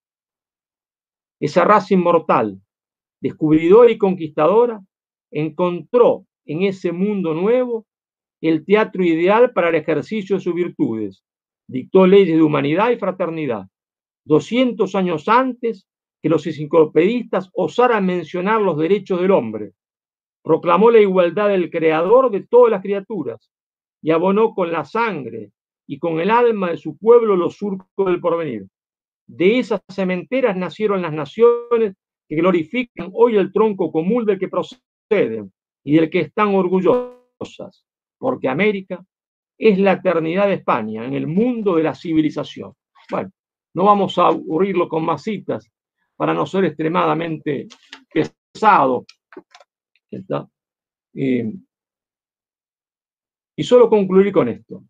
A: Esa raza inmortal, descubridora y conquistadora, encontró en ese mundo nuevo el teatro ideal para el ejercicio de sus virtudes. Dictó leyes de humanidad y fraternidad. 200 años antes que los enciclopedistas osaran mencionar los derechos del hombre. Proclamó la igualdad del creador de todas las criaturas y abonó con la sangre y con el alma de su pueblo los surcos del porvenir. De esas cementeras nacieron las naciones que glorifican hoy el tronco común del que proceden y del que están orgullosas, porque América es la eternidad de España en el mundo de la civilización. Bueno, no vamos a aburrirlo con más citas para no ser extremadamente pesado. ¿Está? Y solo concluir con esto.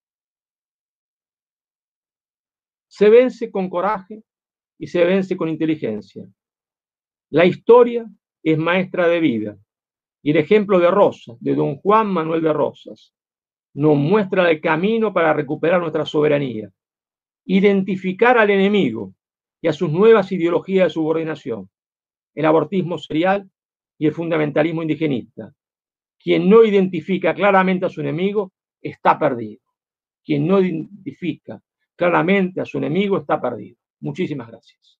A: Se vence con coraje y se vence con inteligencia. La historia es maestra de vida y el ejemplo de Rosas, de don Juan Manuel de Rosas, nos muestra el camino para recuperar nuestra soberanía, identificar al enemigo y a sus nuevas ideologías de subordinación, el abortismo serial y el fundamentalismo indigenista. Quien no identifica claramente a su enemigo está perdido. Quien no identifica claramente a su enemigo está perdido. Muchísimas gracias.